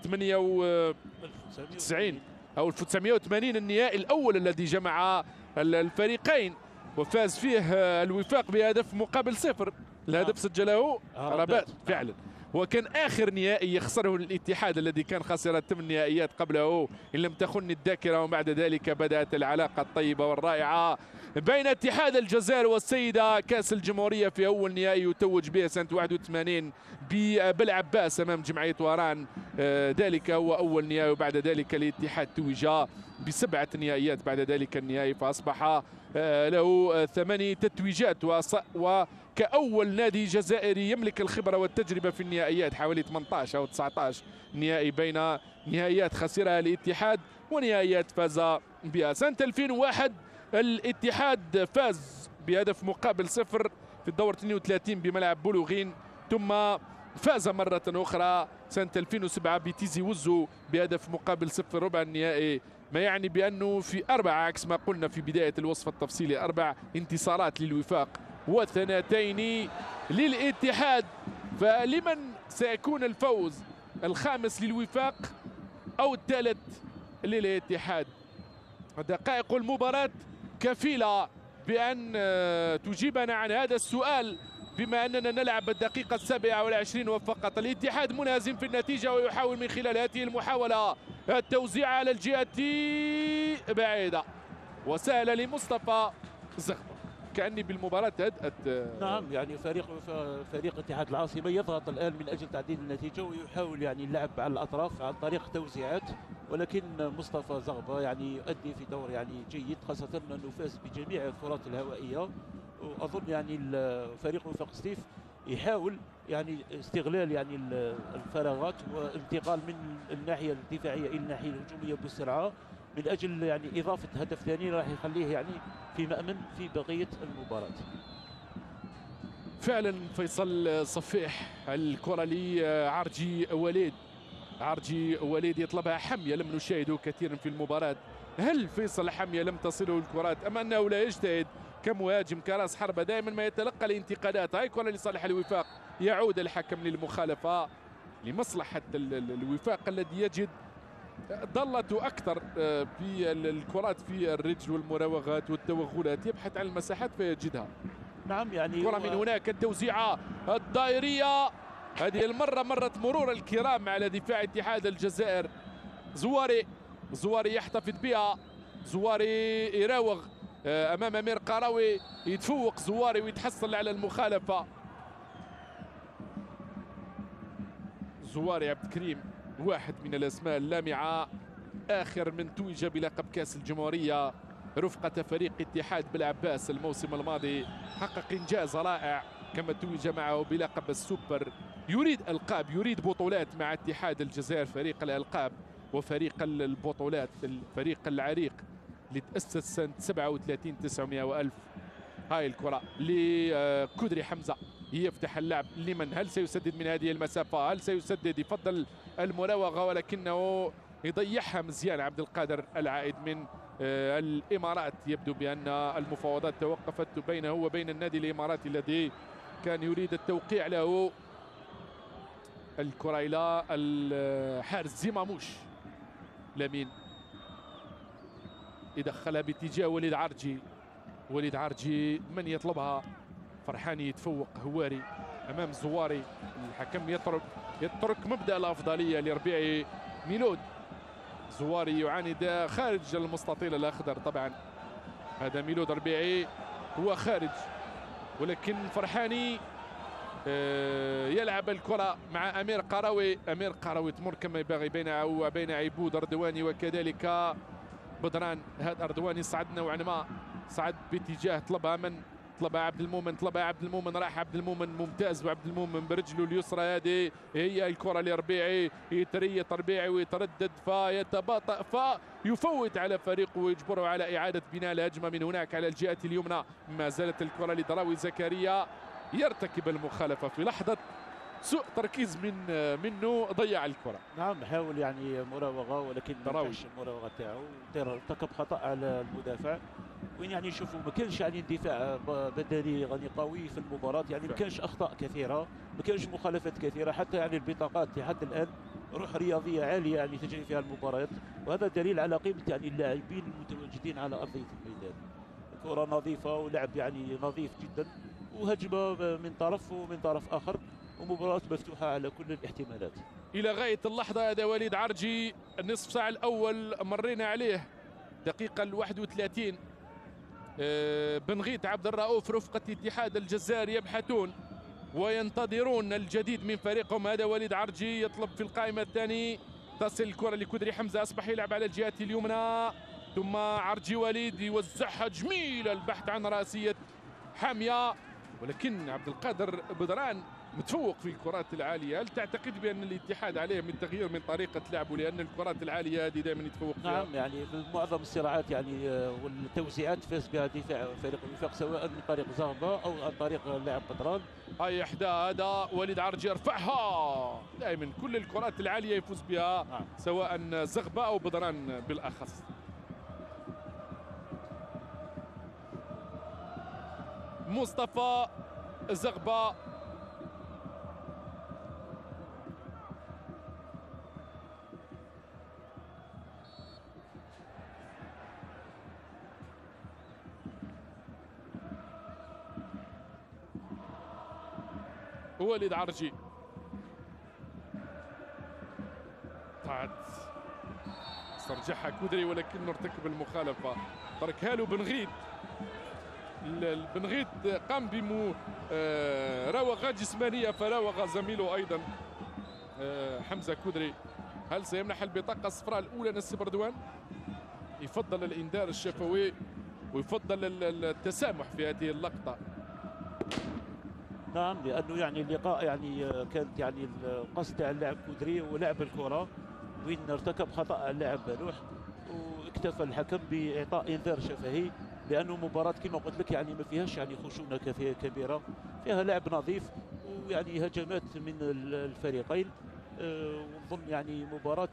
98 أو 1980 النهائي الأول الذي جمع الفريقين وفاز فيه الوفاق بهدف مقابل 0. الهدف سجله رباط فعلا، وكان آخر نهائي يخسره الاتحاد الذي كان خسر 8 نهائيات قبله إن لم تخن الذاكرة، وبعد ذلك بدأت العلاقة الطيبة والرائعة بين اتحاد الجزائر والسيدة كأس الجمهورية في أول نهائي يتوج به سنة 81 بالعباس أمام جمعية وهران. ذلك هو أول نهائي، وبعد ذلك الاتحاد توج ب7 نهائيات بعد ذلك النهائي، فأصبح له 8 تتويجات وكأول نادي جزائري يملك الخبرة والتجربة في النهائيات حوالي 18 أو 19 نهائي بين نهائيات خسرها الاتحاد ونهائيات فاز بها. سنة 2001 الاتحاد فاز بهدف مقابل 0 في الدور 32 بملعب بولوغين، ثم فاز مرة أخرى سنة 2007 بتيزي وزو بهدف مقابل 0 ربع النهائي، ما يعني بأنه في 4 عكس ما قلنا في بداية الوصف التفصيلي 4 انتصارات للوفاق و2 للاتحاد. فلمن سيكون الفوز؟ الخامس للوفاق أو الثالث للاتحاد؟ دقائق المباراة كفيلة بأن تجيبنا عن هذا السؤال، بما أننا نلعب الدقيقة 27 وفقط. الاتحاد منهزم في النتيجة ويحاول من خلال هذه المحاولة التوزيع على الجهة بعيدة وسهلة لمصطفى زغبة. كأني بالمباراة هدأت. نعم يعني فريق اتحاد العاصمة يضغط الآن من أجل تعديل النتيجة ويحاول يعني اللعب على الأطراف عن طريق توزيعات، ولكن مصطفى زغبة يعني يؤدي في دور يعني جيد، خاصة أنه فاز بجميع الكرات الهوائية. وأظن يعني فريق وفاق سطيف يحاول يعني استغلال يعني الفراغات والانتقال من الناحية الدفاعية إلى الناحية الهجومية بسرعة من أجل يعني إضافة هدف ثاني راح يخليه يعني في مأمن في بقية المباراة. فعلا فيصل صفيح الكرة لعرجي وليد. عرجي وليد يطلبها حمية، لم نشاهده كثيرا في المباراة. هل فيصل حمية لم تصله الكرات أم أنه لا يجتهد كمهاجم كراس حربة؟ دائما ما يتلقى الانتقادات. هاي كرة لصالح الوفاق، يعود الحكم للمخالفة لمصلحة الوفاق الذي يجد ضلته أكثر في الكرات في الرجل والمراوغات والتوغلات، يبحث عن المساحات فيجدها. نعم يعني كرة من هناك التوزيعة الدائرية، هذه المرة مرت مرور الكرام على دفاع اتحاد الجزائر. زواري يحتفظ بها، زواري يراوغ أمام أمير قراوي، يتفوق زواري ويتحصل على المخالفة. زواري عبد الكريم واحد من الأسماء اللامعة الآخر من توج بلقب كأس الجمهورية رفقة فريق اتحاد بالعباس الموسم الماضي. حقق إنجاز رائع كما توج معه بلقب السوبر. يريد ألقاب، يريد بطولات مع اتحاد الجزائر، فريق الألقاب وفريق البطولات، الفريق العريق اللي تأسس سنة 37 900 وألف. هاي الكرة لكدري حمزة يفتح اللعب لمن؟ هل سيسدد من هذه المسافة؟ هل سيسدد؟ يفضل المراوغة ولكنه يضيعها مزيان عبد القادر العائد من الإمارات. يبدو بأن المفاوضات توقفت بينه وبين النادي الإماراتي الذي كان يريد التوقيع له. الكرة إلى الحارس زيماموش لمين يدخلها باتجاه وليد عرجي. وليد عرجي من يطلبها؟ فرحاني يتفوق هواري امام زواري. الحكم يترك مبدا الافضليه لربيعي ميلود. زواري يعاند خارج المستطيل الاخضر. طبعا هذا ميلود ربيعي هو خارج، ولكن فرحاني يلعب الكره مع امير قروي. امير قروي تمر كما ينبغي بين عبود اردواني وكذلك بدران. هذا اردواني صعد نوعا ما، صعد باتجاه طلبها من؟ طلبها عبد المؤمن. طلبها عبد المؤمن، راح عبد المؤمن ممتاز، وعبد المؤمن برجله اليسرى. هذه هي الكره لربيعي، يتريث ربيعي ويتردد فيتباطأ فيفوت على فريقه ويجبره على اعاده بناء الهجمه من هناك على الجهه اليمنى. ما زالت الكره لدراوي زكريا، يرتكب المخالفه في لحظه سوء تركيز منه، ضيع الكره. نعم، حاول يعني مراوغه ولكن ما كانش المراوغه تاعو، ارتكب خطا على المدافع. وين يعني شوفوا ما كانش يعني دفاع بدني غني قوي في المباراه، يعني ما كانش اخطاء كثيره، ما كانش مخالفات كثيره، حتى يعني البطاقات لحد الان روح رياضيه عاليه يعني تجري فيها المباريات، وهذا دليل على قيمه يعني اللاعبين المتواجدين على ارضيه الميدان. كره نظيفه ولعب يعني نظيف جدا، وهجمه من طرف ومن طرف اخر، ومباراة مفتوحة على كل الاحتمالات. إلى غاية اللحظة هذا وليد عرجي، النصف ساعة الأول مرينا عليه، دقيقة 31. بنغيت عبد الرؤوف رفقة اتحاد الجزائر يبحثون وينتظرون الجديد من فريقهم. هذا وليد عرجي يطلب في القائمة الثانية، تصل الكرة لكدري حمزة، أصبح يلعب على الجهة اليمنى، ثم عرجي وليد يوزعها جميلة، البحث عن رأسية حامية، ولكن عبد القادر بدران متفوق في الكرات العالية. هل تعتقد بأن الاتحاد عليه من تغيير من طريقة لعبه، لأن الكرات العالية هذه دائما يتفوق فيها؟ نعم، يعني في معظم الصراعات يعني والتوزيعات فاز بها دفاع فريق الوفاق، سواء من طريق زغبة أو عن طريق اللاعب بدران. هاي إحدى، هذا وليد عرجي يرفعها، دائما كل الكرات العالية يفوز بها سواء زغبة أو بدران بالأخص. مصطفى زغبة وليد عرجي طلعت، استرجعها كودري ولكن ارتكب المخالفة، تركها له بنغيت. البنغيت قام بمراوغة جسمانية فراوغ زميله أيضا حمزة كودري. هل سيمنح البطاقة الصفراء الأولى نسيب رضوان؟ يفضل الإنذار الشفوي ويفضل التسامح في هذه اللقطة. نعم، لانه يعني اللقاء يعني كانت يعني القصد تاع اللاعب كودري ولعب الكره، وين ارتكب خطا اللاعب بلوح، واكتفى الحكم باعطاء انذار شفهي، لانه مباراه كما قلت لك يعني ما فيهاش يعني خشونه كبيره، فيها لعب نظيف ويعني هجمات من الفريقين. ونظن يعني مباراه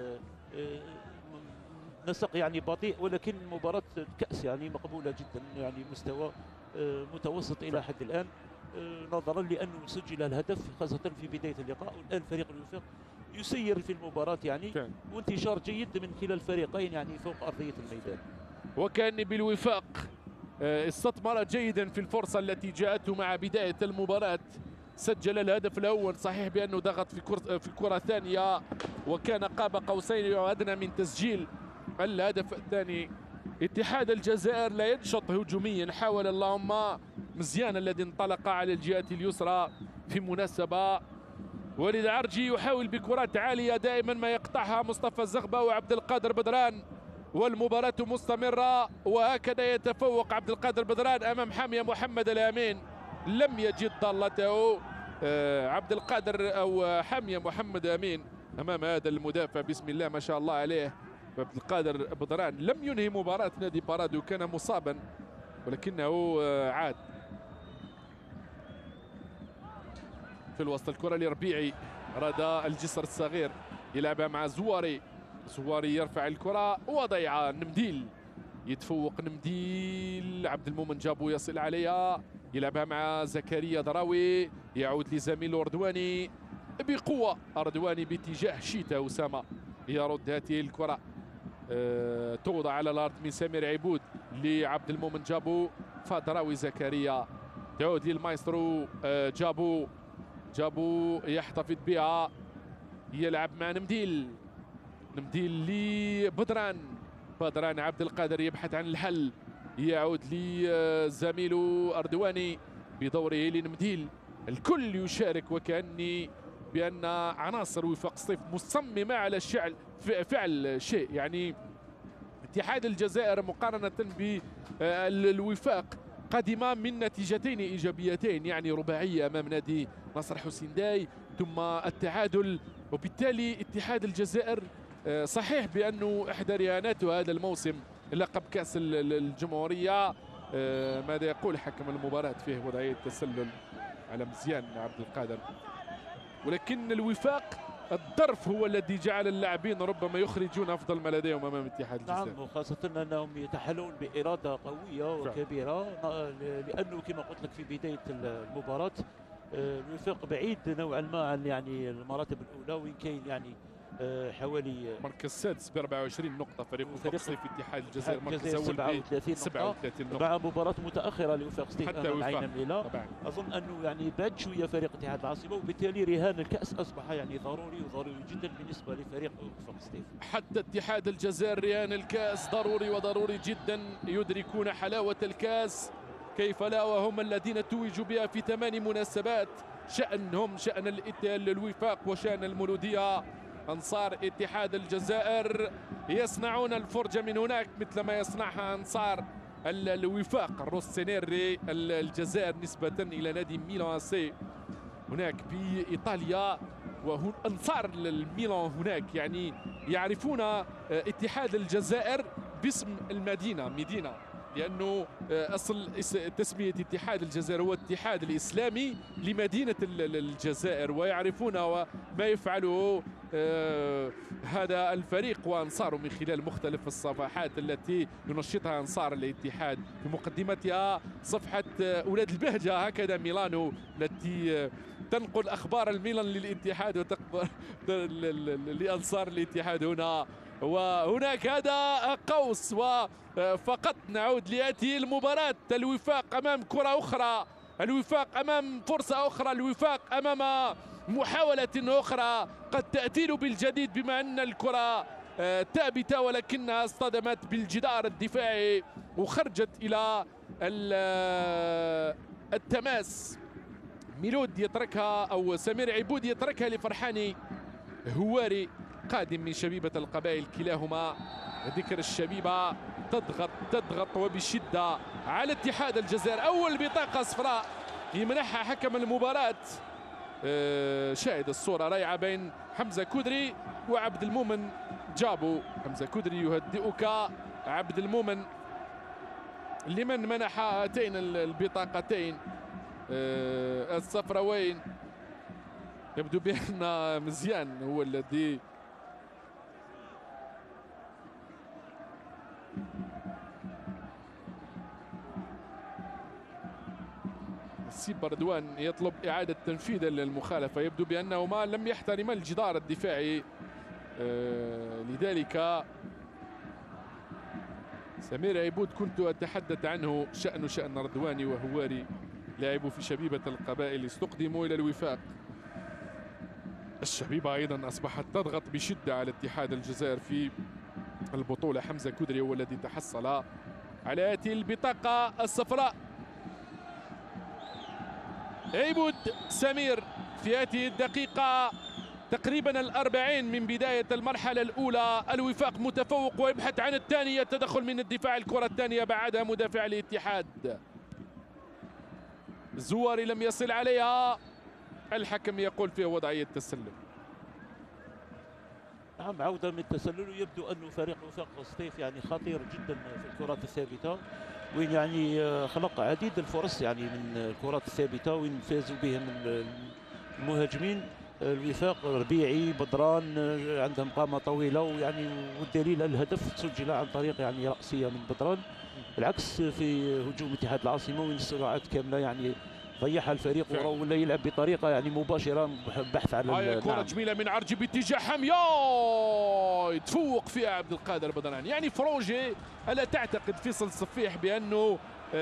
نسق يعني بطيء، ولكن مباراه كاس يعني مقبوله جدا، يعني مستوى متوسط الى حد الان، نظرا لانه سجل الهدف خاصه في بدايه اللقاء، والان فريق الوفاق يسير في المباراه يعني وانتشار جيد من كلا الفريقين يعني فوق ارضيه الميدان. وكان بالوفاق استثمر جيدا في الفرصه التي جاءته مع بدايه المباراه، سجل الهدف الاول، صحيح بانه ضغط في الكره الثانيه وكان قاب قوسين او ادنى من تسجيل الهدف الثاني. اتحاد الجزائر لا ينشط هجوميا، حاول اللهم مزيان الذي انطلق على الجهة اليسرى في مناسبة وليد عرجي يحاول بكرات عالية دائما ما يقطعها مصطفى الزغبة وعبد القادر بدران، والمباراة مستمرة، وهكذا يتفوق عبد القادر بدران أمام حامية محمد الأمين. لم يجد ضالته عبد القادر أو حامية محمد أمين أمام هذا المدافع بسم الله ما شاء الله عليه. عبد القادر بدران لم ينهي مباراة نادي بارادو، كان مصابا ولكنه عاد. في الوسط الكرة لربيعي، أراد الجسر الصغير يلعبها مع زواري، زواري يرفع الكرة وضيعة. نمديل يتفوق، نمديل عبد المؤمن جابو يصل عليها، يلعبها مع زكريا دراوي، يعود لزميله أردواني بقوة، أردواني باتجاه شيتا أسامة يرد هذه الكرة، توضع على الأرض من سمير عبود لعبد المؤمن جابو، فدراوي زكريا تعود للمايسترو جابو، جابو يحتفظ بها، يلعب مع نمديل، نمديل لبدران، بدران عبد القادر يبحث عن الحل، يعود لزميله أردواني بدوره لنمديل. الكل يشارك، وكأني بأن عناصر وفاق سطيف مصممة على فعل شيء. يعني اتحاد الجزائر مقارنة بالوفاق قادمة من نتيجتين إيجابيتين، يعني رباعية أمام نادي نصر حسين داي ثم التعادل، وبالتالي اتحاد الجزائر صحيح بأنه إحدى رهاناته هذا الموسم لقب كأس الجمهورية. ماذا يقول حكم المباراة؟ فيه وضعية تسلل على مزيان عبد القادر، ولكن الوفاق الظرف هو الذي جعل اللاعبين ربما يخرجون افضل ما لديهم امام اتحاد الجزائر. نعم، وخاصة انهم يتحلون باراده قويه وكبيره، لانه كما قلت لك في بدايه المباراه الوفاق بعيد نوعا ما عن يعني المراتب الاولى، وين كاين يعني حوالي مركز سادس ب 24 نقطة، فريق وفاق سطيف اتحاد الجزائر مركز اول ب 37 نقطة، مع مباراة متأخرة لوفاق سطيف امام العين الميلا. اظن انه يعني بعد شوية فريق اتحاد العاصمة، وبالتالي رهان الكأس اصبح يعني ضروري وضروري جدا بالنسبة لفريق وفاق سطيف. حتى اتحاد الجزائر رهان الكأس ضروري وضروري جدا، يدركون حلاوة الكأس كيف لا وهم الذين توجوا بها في 8 مناسبات. شأنهم شأن الوفاق وشأن المولودية. أنصار اتحاد الجزائر يصنعون الفرجة من هناك مثل ما يصنعها أنصار الوفاق الروسينيري الجزائر نسبة إلى نادي ميلان سي هناك بإيطاليا. وأنصار الميلان هناك يعني يعرفون اتحاد الجزائر باسم المدينة مدينة، لأنه أصل تسمية اتحاد الجزائر هو الاتحاد الإسلامي لمدينة الجزائر، ويعرفون ما يفعله هذا الفريق وأنصاره من خلال مختلف الصفحات التي ينشطها أنصار الاتحاد، في مقدمتها صفحة أولاد البهجة هكذا ميلانو التي تنقل أخبار الميلان للاتحاد وتخبر لأنصار الاتحاد هنا. وهناك هذا قوس، وفقط نعود لهذه المباراة. الوفاق أمام كرة أخرى، الوفاق أمام فرصة أخرى، الوفاق أمام محاولة أخرى قد تأتي له بالجديد، بما أن الكرة ثابتة ولكنها اصطدمت بالجدار الدفاعي وخرجت إلى التماس. ميلود يتركها أو سمير عبود يتركها لفرحاني هواري قادم من شبيبة القبائل، كلاهما ذكر الشبيبة تضغط وبشدة على اتحاد الجزائر. أول بطاقة صفراء يمنحها حكم المباراة. شاهد الصورة رائعة بين حمزة كودري وعبد المؤمن جابو. حمزة كودري يهدئك، عبد المؤمن لمن منح هاتين البطاقتين الصفراوين. يبدو بأن مزيان هو الذي سيب بردوان يطلب إعادة تنفيذ المخالفة. يبدو بأنهما لم يحترما الجدار الدفاعي، لذلك سمير عبود كنت أتحدث عنه شأن رضواني وهواري لاعبوا في شبيبة القبائل استقدموا إلى الوفاق. الشبيبة أيضا أصبحت تضغط بشدة على اتحاد الجزائر في البطولة. حمزة كودري هو الذي تحصل على هذه البطاقة الصفراء. عبود سمير في هذه الدقيقة تقريبا 40 من بداية المرحلة الأولى. الوفاق متفوق ويبحث عن الثانية. تدخل من الدفاع، الكرة الثانية بعدها مدافع الاتحاد. الزواري لم يصل عليها، الحكم يقول فيه وضعية تسلل. نعم، عودة من التسلل، ويبدو أنه فريق وفاق سطيف يعني خطير جدا في الكرات الثابتة، وين يعني خلق عديد الفرص يعني من الكرات الثابتة، وين فازوا بهم المهاجمين. الوفاق ربيعي بدران عندهم قامة طويلة، ويعني والدليل الهدف سجل عن طريق يعني رأسية من بدران، بالعكس في هجوم اتحاد العاصمة وين الصراعات كاملة يعني ضيعها الفريق ولا يلعب بطريقه يعني مباشره بحث على هاي كرة جميله من عرجي باتجاه حميا، يتفوق فيها عبد القادر بدران. يعني فروجي، الا تعتقد فيصل صفيح بانه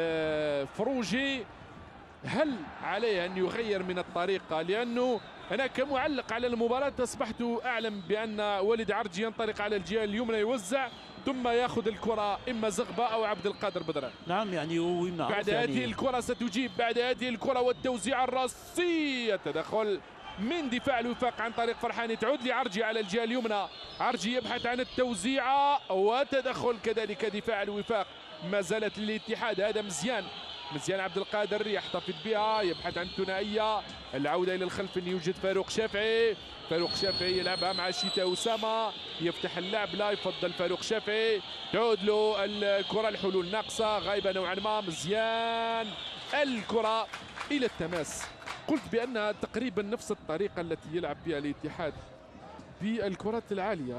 فروجي هل عليه ان يغير من الطريقه؟ لانه انا كمعلق على المباراه اصبحت اعلم بان وليد عرجي ينطلق على الجهه اليمنى يوزع ثم ياخذ الكره اما زغبه او عبد القادر بدران. نعم يعني بعد يعني هذه الكره ستجيب، بعد هذه الكره والتوزيع الراسي، تدخل من دفاع الوفاق عن طريق فرحاني، تعود لعرجي على الجهه اليمنى. عرجي يبحث عن التوزيع وتدخل كذلك دفاع الوفاق. ما زالت للاتحاد، هذا مزيان عبد القادر يحتفظ بها، يبحث عن ثنائيه. العوده الى الخلف ان يوجد فاروق شافعي يلعبها مع شيتا اسامه، يفتح اللعب، لا يفضل فاروق شافعي، تعود له الكره، الحلول ناقصه غايبه نوعا ما. مزيان الكره الى التماس. قلت بانها تقريبا نفس الطريقه التي يلعب بها الاتحاد بالكرات العاليه.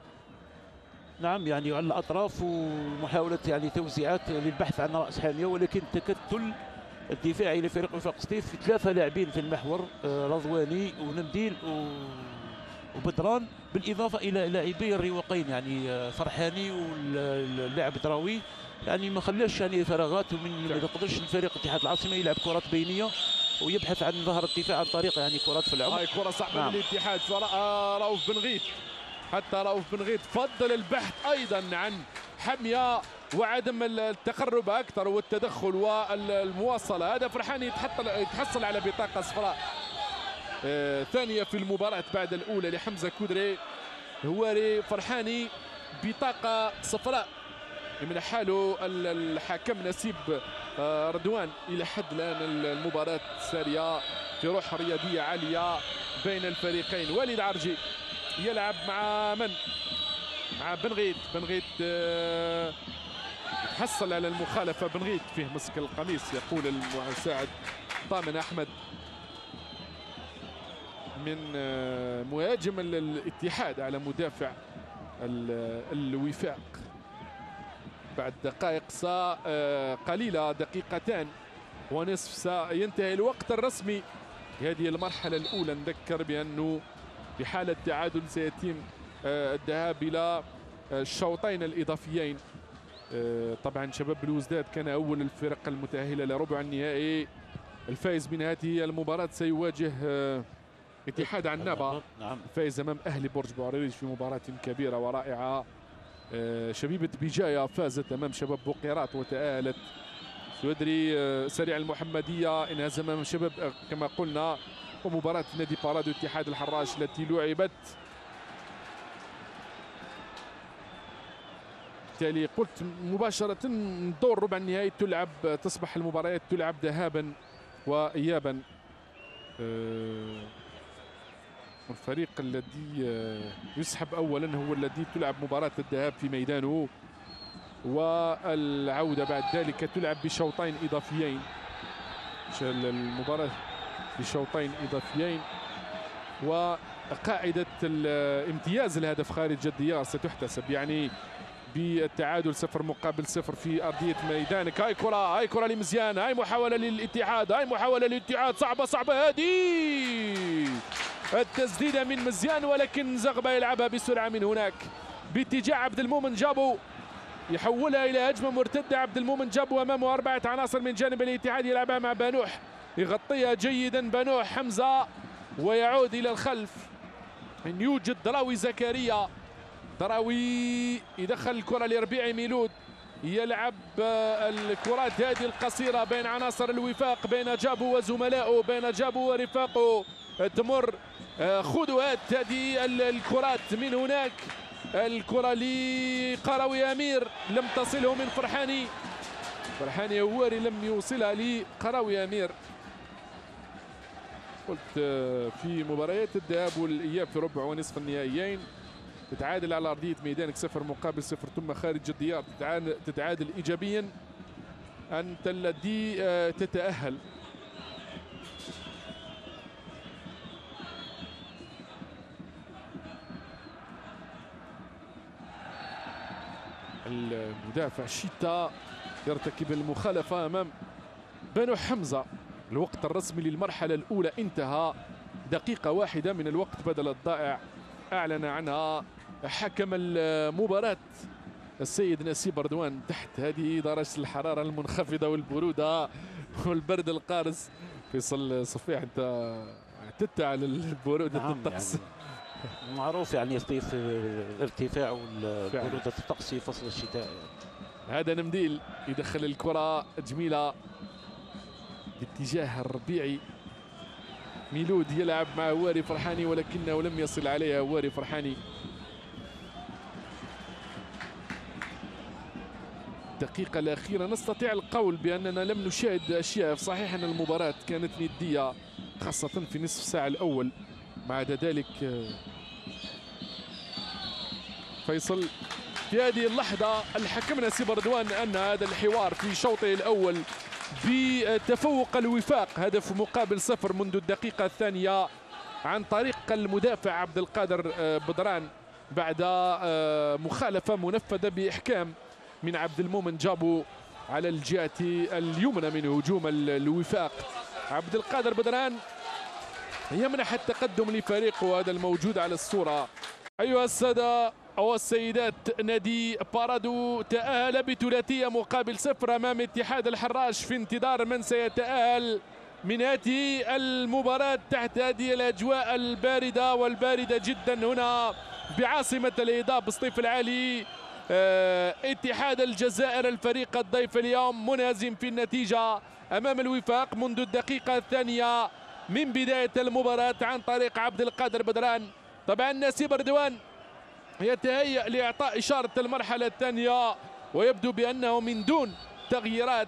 نعم يعني على الاطراف ومحاوله يعني توزيعات للبحث عن راس حاميه، ولكن تكتل الدفاعي لفريق وفاق سطيف في 3 لاعبين في المحور، رضواني ونمديل وبدران، بالاضافه الى لاعبي الرواقين يعني فرحاني واللاعب دراوي، يعني ما خلاش يعني فراغات، ومن ما يقدرش الفريق اتحاد العاصمه يلعب كرات بينيه ويبحث عن ظهر الدفاع عن طريق يعني كرات في العمق. هاي كره صعبه من الاتحاد. رؤوف بن غيث، حتى رؤوف بن غيث فضل البحث ايضا عن حميه وعدم التقرب اكثر والتدخل والمواصله. هذا فرحاني يتحصل على بطاقه صفراء ثانيه في المباراه بعد الاولى لحمزه كودري. هواري فرحاني بطاقه صفراء من حاله الحكم نسيب رضوان. الى حد الان المباراه ساريه في روح رياضيه عاليه بين الفريقين. وليد عرجي يلعب مع من؟ مع بن غيث حصل على المخالفه. بن غيث فيه مسك القميص يقول المساعد طامن احمد من مهاجم الاتحاد على مدافع الوفاق. بعد دقائق قليله، دقيقتان ونصف سينتهي الوقت الرسمي لهذه المرحله الاولى. نذكر بانه بحاله تعادل سيتم الذهاب الى الشوطين الاضافيين. طبعا شباب بلوزداد كان اول الفرق المتاهله لربع النهائي. الفائز من هذه المباراه سيواجه اتحاد عنابه، فائز امام اهلي برج بوعريريج في مباراه كبيره ورائعه. شبيبه بجايه فازت امام شباب بوقيرات وتاهلت. سويدري سريع المحمديه انهزم امام شباب كما قلنا. ومباراه نادي بارادو اتحاد الحراش التي لعبت، بالتالي قلت مباشره دور ربع النهائي تصبح المباريات تلعب ذهابا وايابا. الفريق الذي يسحب اولا هو الذي تلعب مباراه الذهاب في ميدانه، والعوده بعد ذلك تلعب بشوطين اضافيين. المباراه بشوطين اضافيين، وقاعده الامتياز الهدف خارج الديار ستحتسب، يعني بالتعادل 0-0 في ارضيه ميدانك. هاي كره لمزيان، هاي محاوله للاتحاد، صعبه هذه التسديده من مزيان، ولكن زغبه يلعبها بسرعه من هناك باتجاه عبد المؤمن جابو، يحولها الى هجمه مرتده. عبد المؤمن جابو امامه 4 عناصر من جانب الاتحاد، يلعبها مع بانوح، يغطيها جيدا بانوح حمزه ويعود الى الخلف. ان يوجد دراوي زكريا، دراوي يدخل الكره لربيعي ميلود، يلعب الكرات هذه القصيره بين عناصر الوفاق، بين جابو وزملائه، بين جابو ورفاقه. تمر خطوات هذه الكرات من هناك. الكرة لقروي أمير لم تصله من فرحاني. فرحاني هواري لم يوصلها لقروي أمير. قلت في مباريات الذهاب والإياب في ربع ونصف النهائيين تتعادل على أرضية ميدانك 0-0 ثم خارج الديار تتعادل إيجابيا، أنت الذي تتأهل. المدافع شيتا يرتكب المخالفة أمام بنو حمزة. الوقت الرسمي للمرحلة الأولى انتهى، دقيقة واحدة من الوقت بدل الضائع أعلن عنها حكم المباراة السيد نسيب رضوان تحت هذه درجة الحرارة المنخفضة والبرودة والبرد القارس. فيصل صفيح أنت اعتدت على البرودة الطقس. يعني معروف يعني يضيف ارتفاع برودة الطقس في فصل الشتاء. هذا نمديل يدخل الكرة جميلة باتجاه الربيعي. ميلود يلعب مع هواري فرحاني ولكنه لم يصل عليها هواري فرحاني. الدقيقة الأخيرة نستطيع القول بأننا لم نشاهد أشياء. صحيح أن المباراة كانت ندية خاصة في نصف ساعة الأول. مع عدا ذلك فيصل في هذه اللحظة الحكم نسيب رضوان أن هذا الحوار في شوطه الأول بتفوق الوفاق هدف مقابل 0 منذ الدقيقة الثانية عن طريق المدافع عبد القادر بدران بعد مخالفة منفذة بإحكام من عبد المؤمن جابو على الجهة اليمنى من هجوم الوفاق. عبد القادر بدران يمنح التقدم لفريقه، هذا الموجود على الصورة. أيها السادة والسيدات، نادي بارادو تأهل بثلاثية مقابل 0 أمام اتحاد الحراش في انتظار من سيتأهل من هذه المباراة تحت هذه الأجواء الباردة والباردة جدا هنا بعاصمة الإيضاح بسطيف العالي. اتحاد الجزائر الفريق الضيف اليوم منهزم في النتيجة أمام الوفاق منذ الدقيقة الثانية من بداية المباراة عن طريق عبد القادر بدران. طبعا نسيب رضوان يتهيأ لإعطاء إشارة المرحلة الثانية ويبدو بأنه من دون تغييرات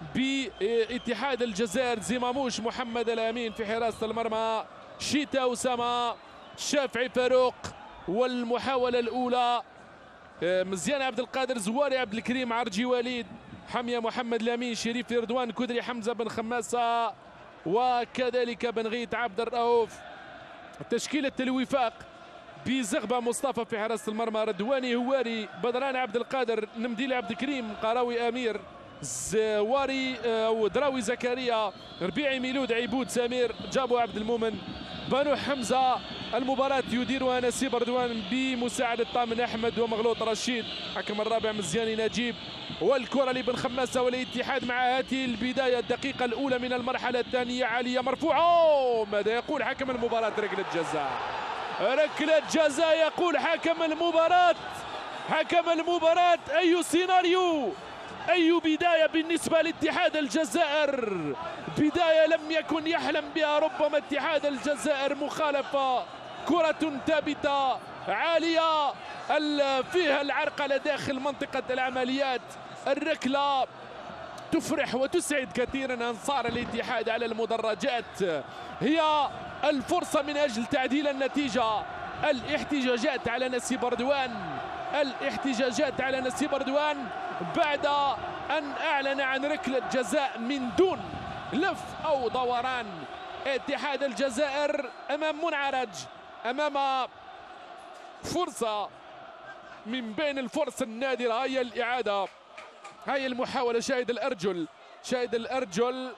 باتحاد الجزائر. زماموش محمد الأمين في حراسة المرمى، شيتا أسامة، شافعي فاروق، والمحاولة الأولى مزيان عبد القادر، زواري عبد الكريم، عرجي وليد، حمية محمد الأمين، شريف رضوان، كدري حمزة بن خماسة، وكذلك بن غيت عبد الرؤوف. تشكيلة الوفاق بزغبة مصطفى في حراسة المرمى، رضواني هواري، بدران عبد القادر، نمديل عبد الكريم، قراوي أمير، زواري ودراوي زكريا، ربيعي ميلود، عيبود سمير، جابو عبد المؤمن، بنو حمزة. المباراة يديرها نسيب رضوان بمساعدة طامن أحمد ومغلوط رشيد، حكم الرابع مزياني نجيب. والكرة لبن خماسة والاتحاد مع هذه البداية الدقيقة الأولى من المرحلة الثانية عالية مرفوعة. ماذا يقول حكم المباراة؟ ركلة جزاء، ركلة جزاء يقول حكم المباراة. حكم المباراة أي سيناريو، أي بداية بالنسبة لاتحاد الجزائر، بداية لم يكن يحلم بها ربما اتحاد الجزائر. مخالفة، كرة ثابتة عالية فيها العرقلة داخل منطقة العمليات. الركلة تفرح وتسعد كثيرا أنصار الاتحاد على المدرجات، هي الفرصة من أجل تعديل النتيجة. الاحتجاجات على نسيب رضوان، الاحتجاجات على نسيب رضوان بعد أن أعلن عن ركلة جزاء من دون لف أو دوران. اتحاد الجزائر أمام منعرج، أمام فرصة من بين الفرص النادرة. هي الإعادة، هي المحاولة، شاهد الأرجل، شاهد الأرجل،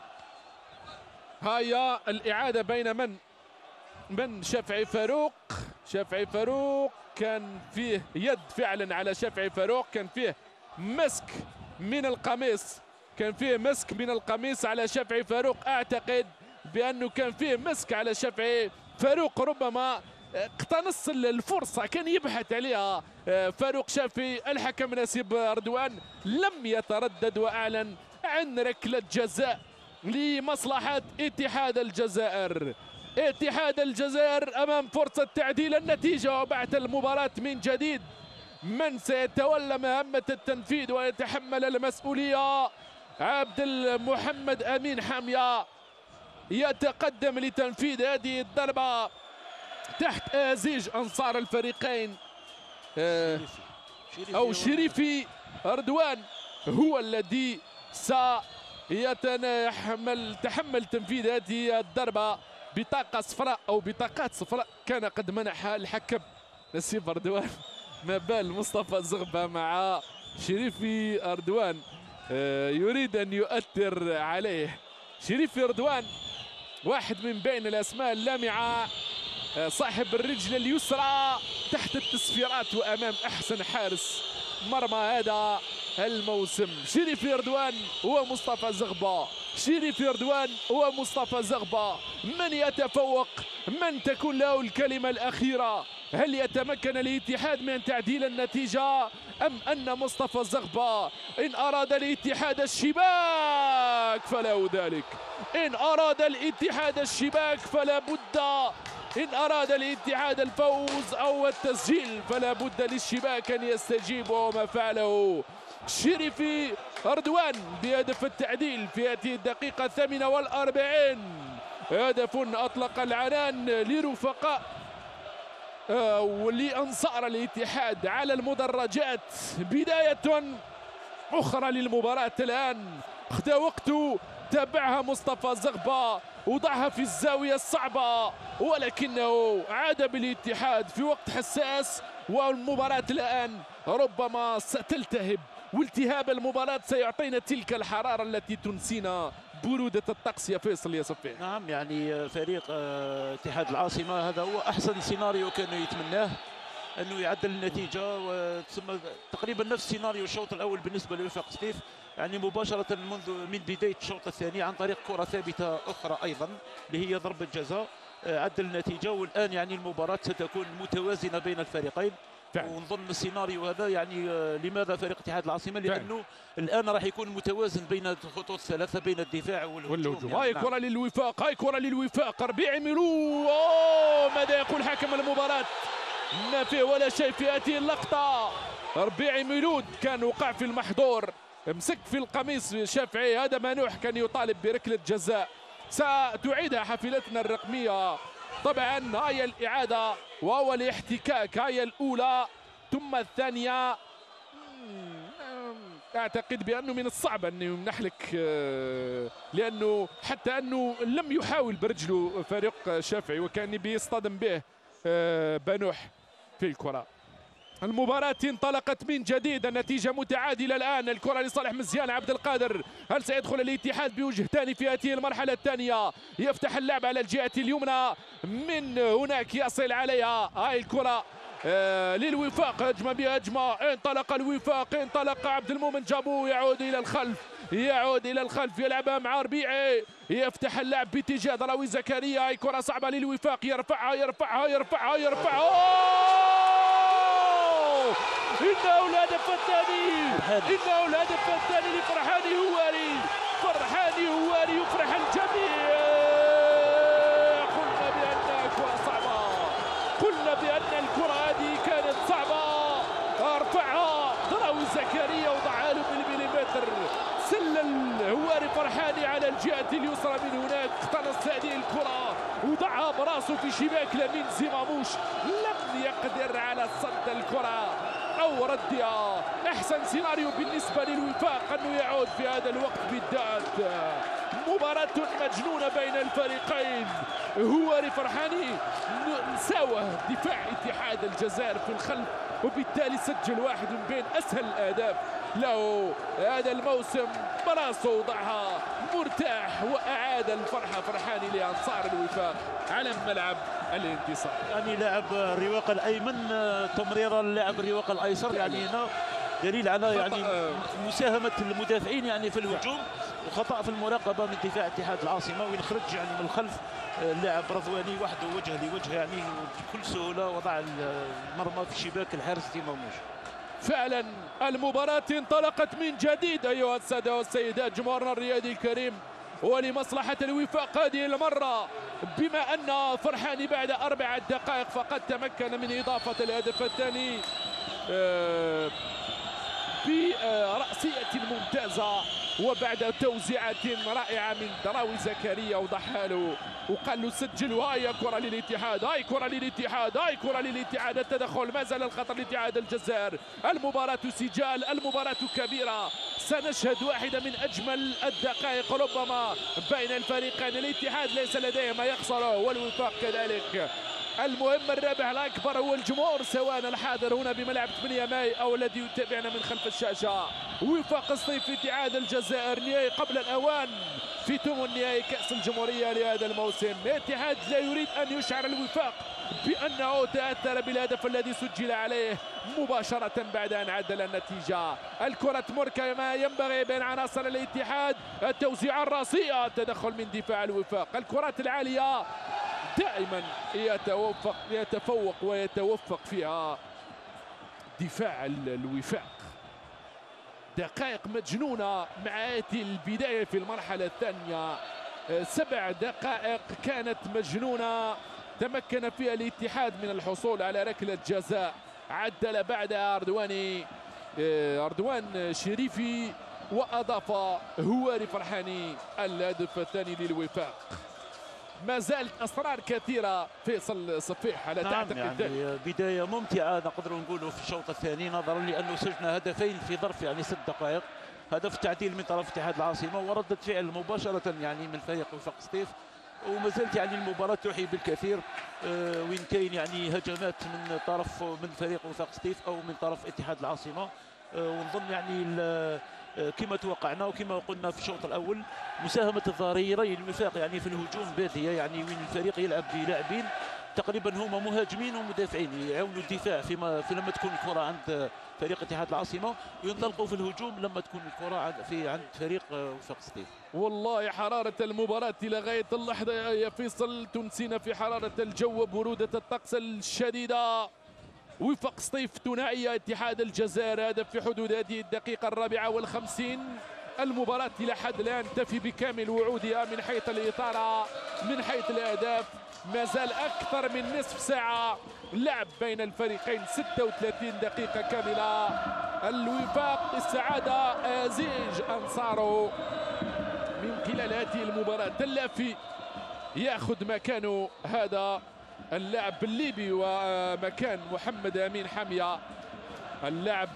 هي الإعادة بين من شافعي فاروق. شافعي فاروق كان فيه يد فعلا على شافعي فاروق، كان فيه مسك من القميص، كان فيه مسك من القميص على شافعي فاروق. أعتقد بأنه كان فيه مسك على شافعي فاروق، ربما اقتنص الفرصة كان يبحث عليها فاروق شافعي. الحكم نسيب رضوان لم يتردد وأعلن عن ركلة جزاء لمصلحة اتحاد الجزائر. اتحاد الجزائر أمام فرصة تعديل النتيجة وبعد المباراة من جديد. من سيتولى مهمة التنفيذ ويتحمل المسؤولية؟ عبد محمد أمين حامية يتقدم لتنفيذ هذه الضربة تحت أزيج أنصار الفريقين. أو شريفي رضوان هو الذي تحمل تنفيذ هذه الضربة. بطاقة صفراء أو بطاقات صفراء كان قد منحها الحكم نسيب رضوان. ما بال مصطفى زغبة مع شريفي رضوان يريد أن يؤثر عليه. شريفي رضوان واحد من بين الأسماء اللامعة، صاحب الرجل اليسرى تحت التصفيرات وأمام أحسن حارس مرمى هذا الموسم. شريفي رضوان هو مصطفى زغبة، شريفي رضوان هو مصطفى زغبة. من يتفوق؟ من تكون له الكلمة الأخيرة؟ هل يتمكن الاتحاد من تعديل النتيجة أم أن مصطفى زغبة إن أراد الاتحاد الشباك فله ذلك؟ إن أراد الاتحاد الشباك فلا بد، إن أراد الاتحاد الفوز أو التسجيل فلا بد للشباك أن يستجيب، وما فعله شريفي رضوان بهدف التعديل في هذه الدقيقة 48. هدف أطلق العنان لرفقاء ولأنصار الاتحاد على المدرجات. بداية أخرى للمباراة الآن، خذا وقته، تابعها مصطفى زغبة وضعها في الزاوية الصعبة، ولكنه عاد بالاتحاد في وقت حساس. والمباراة الآن ربما ستلتهب، والتهاب المباراة سيعطينا تلك الحرارة التي تنسينا برودة الطقس يا فيصل يا صفي. نعم، يعني فريق اتحاد العاصمة هذا هو أحسن سيناريو كانوا يتمناه، أنه يعدل النتيجة، وتسمى تقريبا نفس سيناريو الشوط الأول بالنسبة لوفاق سطيف، يعني مباشرة من بداية الشوط الثاني عن طريق كرة ثابتة أخرى أيضا اللي هي ضربة جزاء عدل النتيجة. والآن يعني المباراة ستكون متوازنة بين الفريقين. ونظن السيناريو هذا يعني لماذا فريق اتحاد العاصمة؟ لأنه الآن راح يكون متوازن بين الخطوط الثلاثة، بين الدفاع والهجوم. يعني هاي كرة للوفاق، هاي كرة للوفاق، ربيعي ميلو. ماذا يقول حكم المباراة؟ ما فيه ولا شيء في هذه اللقطة. ربيعي ميلود كان وقع في المحظور، مسك في القميص شافعي. هذا منوح كان يطالب بركلة جزاء، ستعيدها حافلتنا الرقمية. طبعا هاي الإعادة وهو الاحتكاك، هاي الأولى ثم الثانية. أعتقد بأنه من الصعب أن يمنحلك، لأنه حتى أنه لم يحاول برجله فريق شافعي وكان بيصطدم به بنوح في الكرة. المباراة انطلقت من جديد، النتيجة متعادلة الآن. الكرة لصالح مزيان عبد القادر، هل سيدخل الاتحاد بوجه ثاني في هذه المرحلة الثانية؟ يفتح اللعب على الجهة اليمنى، من هناك يصل عليها. هاي الكرة للوفاق، هجمة بهجمة، انطلق الوفاق، انطلق عبد المؤمن جابو، يعود إلى الخلف، يعود إلى الخلف، يلعبها مع ربيعي، يفتح اللعب باتجاه ضراوي زكريا. هاي كرة صعبة للوفاق، يرفعها يرفعها يرفعها يرفعها. إنه الهدف الثاني، إنه الهدف الثاني لفرحاني هواري. فرحاني هواري يفرح الجميع. قلنا بأن الكرة صعبة، قلنا بأن الكرة هذه كانت صعبة. ارفعها ضراوي زكريا وضعها له بالمليمتر. سلل هواري فرحاني على الجهة اليسرى، من هناك اقتنص هذه الكرة وضعها براسه في شباك لمين زماموش، لم يقدر على صد الكرة أو ردها. أحسن سيناريو بالنسبة للوفاق أنه يعود في هذا الوقت بالذات. مباراة مجنونة بين الفريقين. هواري فرحاني ساوى دفاع اتحاد الجزائر في الخلف، وبالتالي سجل واحد من بين أسهل الأهداف له هذا الموسم. براسه وضعها مرتاح وأعاد الفرحة فرحاني لأنصار الوفاق على ملعب الانتصار. يعني لاعب الرواق الأيمن تمرير اللاعب الرواق الأيسر، يعني هنا دليل على يعني مساهمة المدافعين يعني في الهجوم، وخطأ في المراقبة من دفاع اتحاد العاصمة، وين خرج يعني من الخلف اللاعب رضواني وحده وجه لوجه، يعني بكل سهولة وضع المرمى في شباك الحارس تيماموش. فعلا المباراة انطلقت من جديد أيها السادة والسيدات، جمهورنا الرياضي الكريم. ولمصلحة الوفاق هذه المرة، بما أن فرحاني بعد 4 دقائق فقد تمكن من إضافة الهدف الثاني برأسية ممتازة وبعد توزيعة رائعة من دراوي زكريا وضحى له وقال له سجل. هاي كرة للاتحاد، هاي كرة للاتحاد، هاي كرة للاتحاد. التدخل ما زال الخطر لاتحاد الجزائر. المباراة سجال، المباراة كبيرة. سنشهد واحدة من أجمل الدقائق ربما بين الفريقين. الاتحاد ليس لديه ما يخسره والوفاق كذلك. المهم الرابح الأكبر هو الجمهور، سواء الحاضر هنا بملعب 8 ماي أو الذي يتابعنا من خلف الشاشة. وفاق سطيف اتحاد الجزائر نهائي قبل الأوان في ثمن نهائي كأس الجمهورية لهذا الموسم. الاتحاد لا يريد أن يشعر الوفاق بأنه تأثر بالهدف الذي سجل عليه مباشرة بعد أن عدل النتيجة. الكرة تمر كما ينبغي بين عناصر الاتحاد، التوزيع الراسية، التدخل من دفاع الوفاق. الكرات العالية دائما يتفوق ويتوفق فيها دفاع الوفاق. دقائق مجنونة مع هذه البداية في المرحلة الثانية. 7 دقائق كانت مجنونة تمكن فيها الاتحاد من الحصول على ركلة جزاء، عدل بعدها أردوان شريفي وأضاف هواري فرحاني الهدف الثاني للوفاق. ما زالت أسرار كثيرة فيصل صفيح على تعتقد؟ يعني بداية ممتعة نقدر نقوله في الشوط الثاني، نظرا لأنه سجلنا هدفين في ظرف 6 دقائق. هدف تعديل من طرف اتحاد العاصمة وردة فعل مباشرة من فريق وفاق سطيف. وما زالت المباراة توحي بالكثير، وين كاين هجمات من فريق وفاق سطيف أو من طرف اتحاد العاصمة. ونظن كما توقعنا وكما قلنا في الشوط الاول، مساهمه الظهيري الوفاق في الهجوم باذيه، وين الفريق يلعب بلاعبين تقريبا هما مهاجمين ومدافعين يعاونوا الدفاع لما تكون الكره عند فريق اتحاد العاصمه، وينطلقوا في الهجوم لما تكون الكره عند فريق وفاق سطيف. والله حراره المباراه الى غايه اللحظه يا فيصل تنسينا في حراره الجو وبروده الطقس الشديده. وفاق سطيف ثنائية اتحاد الجزائر، هدف في حدود هذه الدقيقة 54. المباراة إلى حد الآن تفي بكامل وعودها من حيث الإثارة، من حيث الأهداف. ما زال أكثر من نصف ساعة لعب بين الفريقين، 36 دقيقة كاملة. الوفاق استعاد أزيج أنصاره من خلال هذه المباراة. اللافي يأخذ مكانه هذا اللاعب الليبي ومكان محمد امين حميه. اللاعب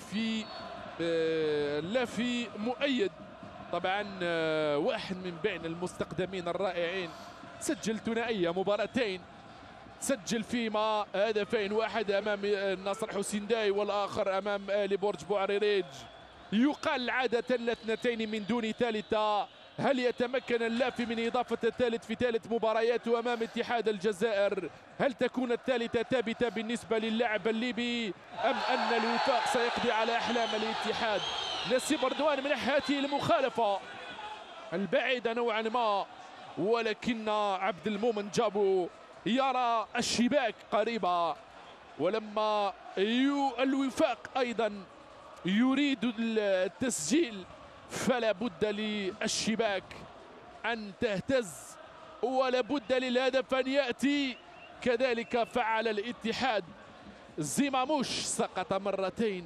اللافي مؤيد طبعا، واحد من بين المستخدمين الرائعين، سجل ثنائيه مباراتين، سجل فيما هدفين، واحد امام النصر حسين داي والاخر امام آل برج بوعريريج. يقال عاده الاثنتين من دون ثالثه. هل يتمكن اللافي من إضافة الثالث في ثالث مبارياته أمام اتحاد الجزائر؟ هل تكون الثالثة ثابتة بالنسبة للاعب الليبي، أم أن الوفاق سيقضي على أحلام الاتحاد؟ نسيب أردوان من هذه المخالفة البعيدة نوعا ما، ولكن عبد المؤمن جابو يرى الشباك قريبة، ولما الوفاق أيضا يريد التسجيل فلا بد للشباك أن تهتز ولا بد للهدف أن يأتي. كذلك فعل الاتحاد. زيماموش سقط مرتين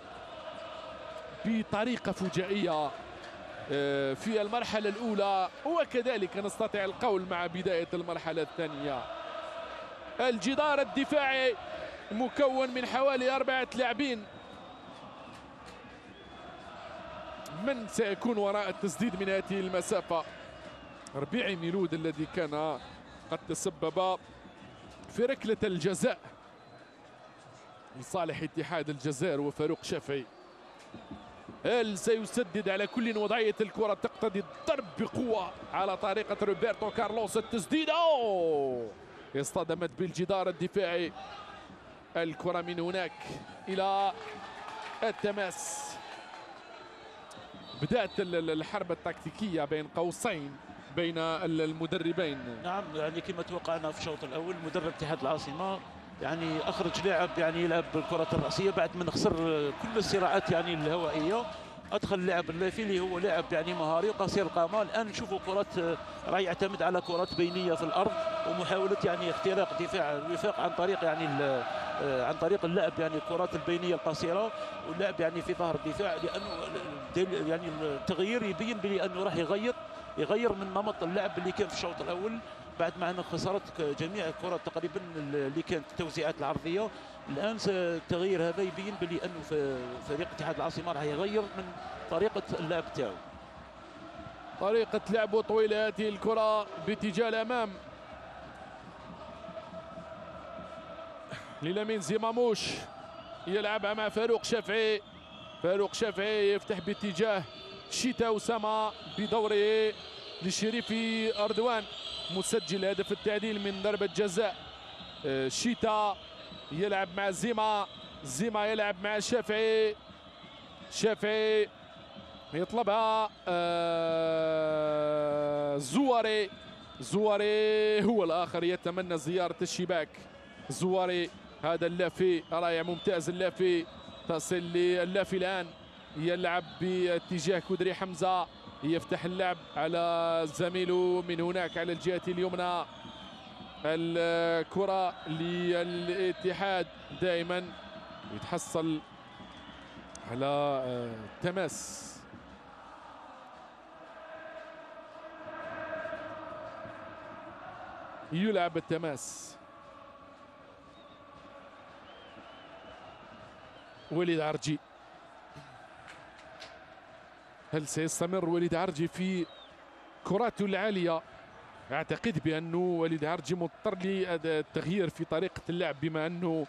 بطريقة فجائية في المرحلة الأولى، وكذلك نستطيع القول مع بداية المرحلة الثانية. الجدار الدفاعي مكون من حوالي 4 لاعبين. من سيكون وراء التسديد من هذه المسافة؟ ربيعي ميلود الذي كان قد تسبب في ركلة الجزاء لصالح اتحاد الجزائر وفاروق شافعي. هل سيسدد؟ على كل وضعية الكرة تقتضي الضرب بقوة على طريقة روبرتو كارلوس. التسديد اصطدمت بالجدار الدفاعي. الكرة من هناك إلى التماس. بدأت الحرب التكتيكية بين قوسين بين المدربين. نعم، كما توقعنا في الشوط الأول مدرب اتحاد العاصمة أخرج لاعب يلعب بالكرة الرأسية بعد من خسر كل الصراعات الهوائية. ادخل لاعب اللافي اللي هو لاعب يعني مهاري وقصير القامه. الان نشوفوا كرات راه يعتمد على كرات بينيه في الارض ومحاوله يعني اختراق دفاع الوفاق عن طريق يعني عن طريق اللعب يعني الكرات البينيه القصيره واللعب يعني في ظهر الدفاع، لانه يعني التغيير يبين بانه راح يغير من نمط اللعب اللي كان في الشوط الاول بعد ما انه خسرت جميع الكرات تقريبا اللي كانت التوزيعات العرضيه. الان التغيير هذا يبين انه فريق اتحاد العاصمه راح يغير من طريقه اللعب تاعو. طريقه لعبه طويله هذه الكره باتجاه الامام للامين زيماموش، يلعبها مع فاروق شافعي. فاروق شافعي يفتح باتجاه شيتا أسامة بدوره لشريفي أردوان مسجل هدف التعديل من ضربة جزاء. شيتا يلعب مع زيما يلعب مع شافعي يطلبها زواري هو الآخر يتمنى زيارة الشباك. زواري هذا اللافي رائع ممتاز، اللافي تصل للافي الآن يلعب باتجاه كدري حمزة يفتح اللعب على زميله من هناك على الجهة اليمنى. الكرة للاتحاد دائما يتحصل على تماس. يلعب التماس وليد عرجي. هل سيستمر وليد عرجي في كراته العالية؟ أعتقد بأنه وليد عرجي مضطر للتغيير في طريقة اللعب بما أنه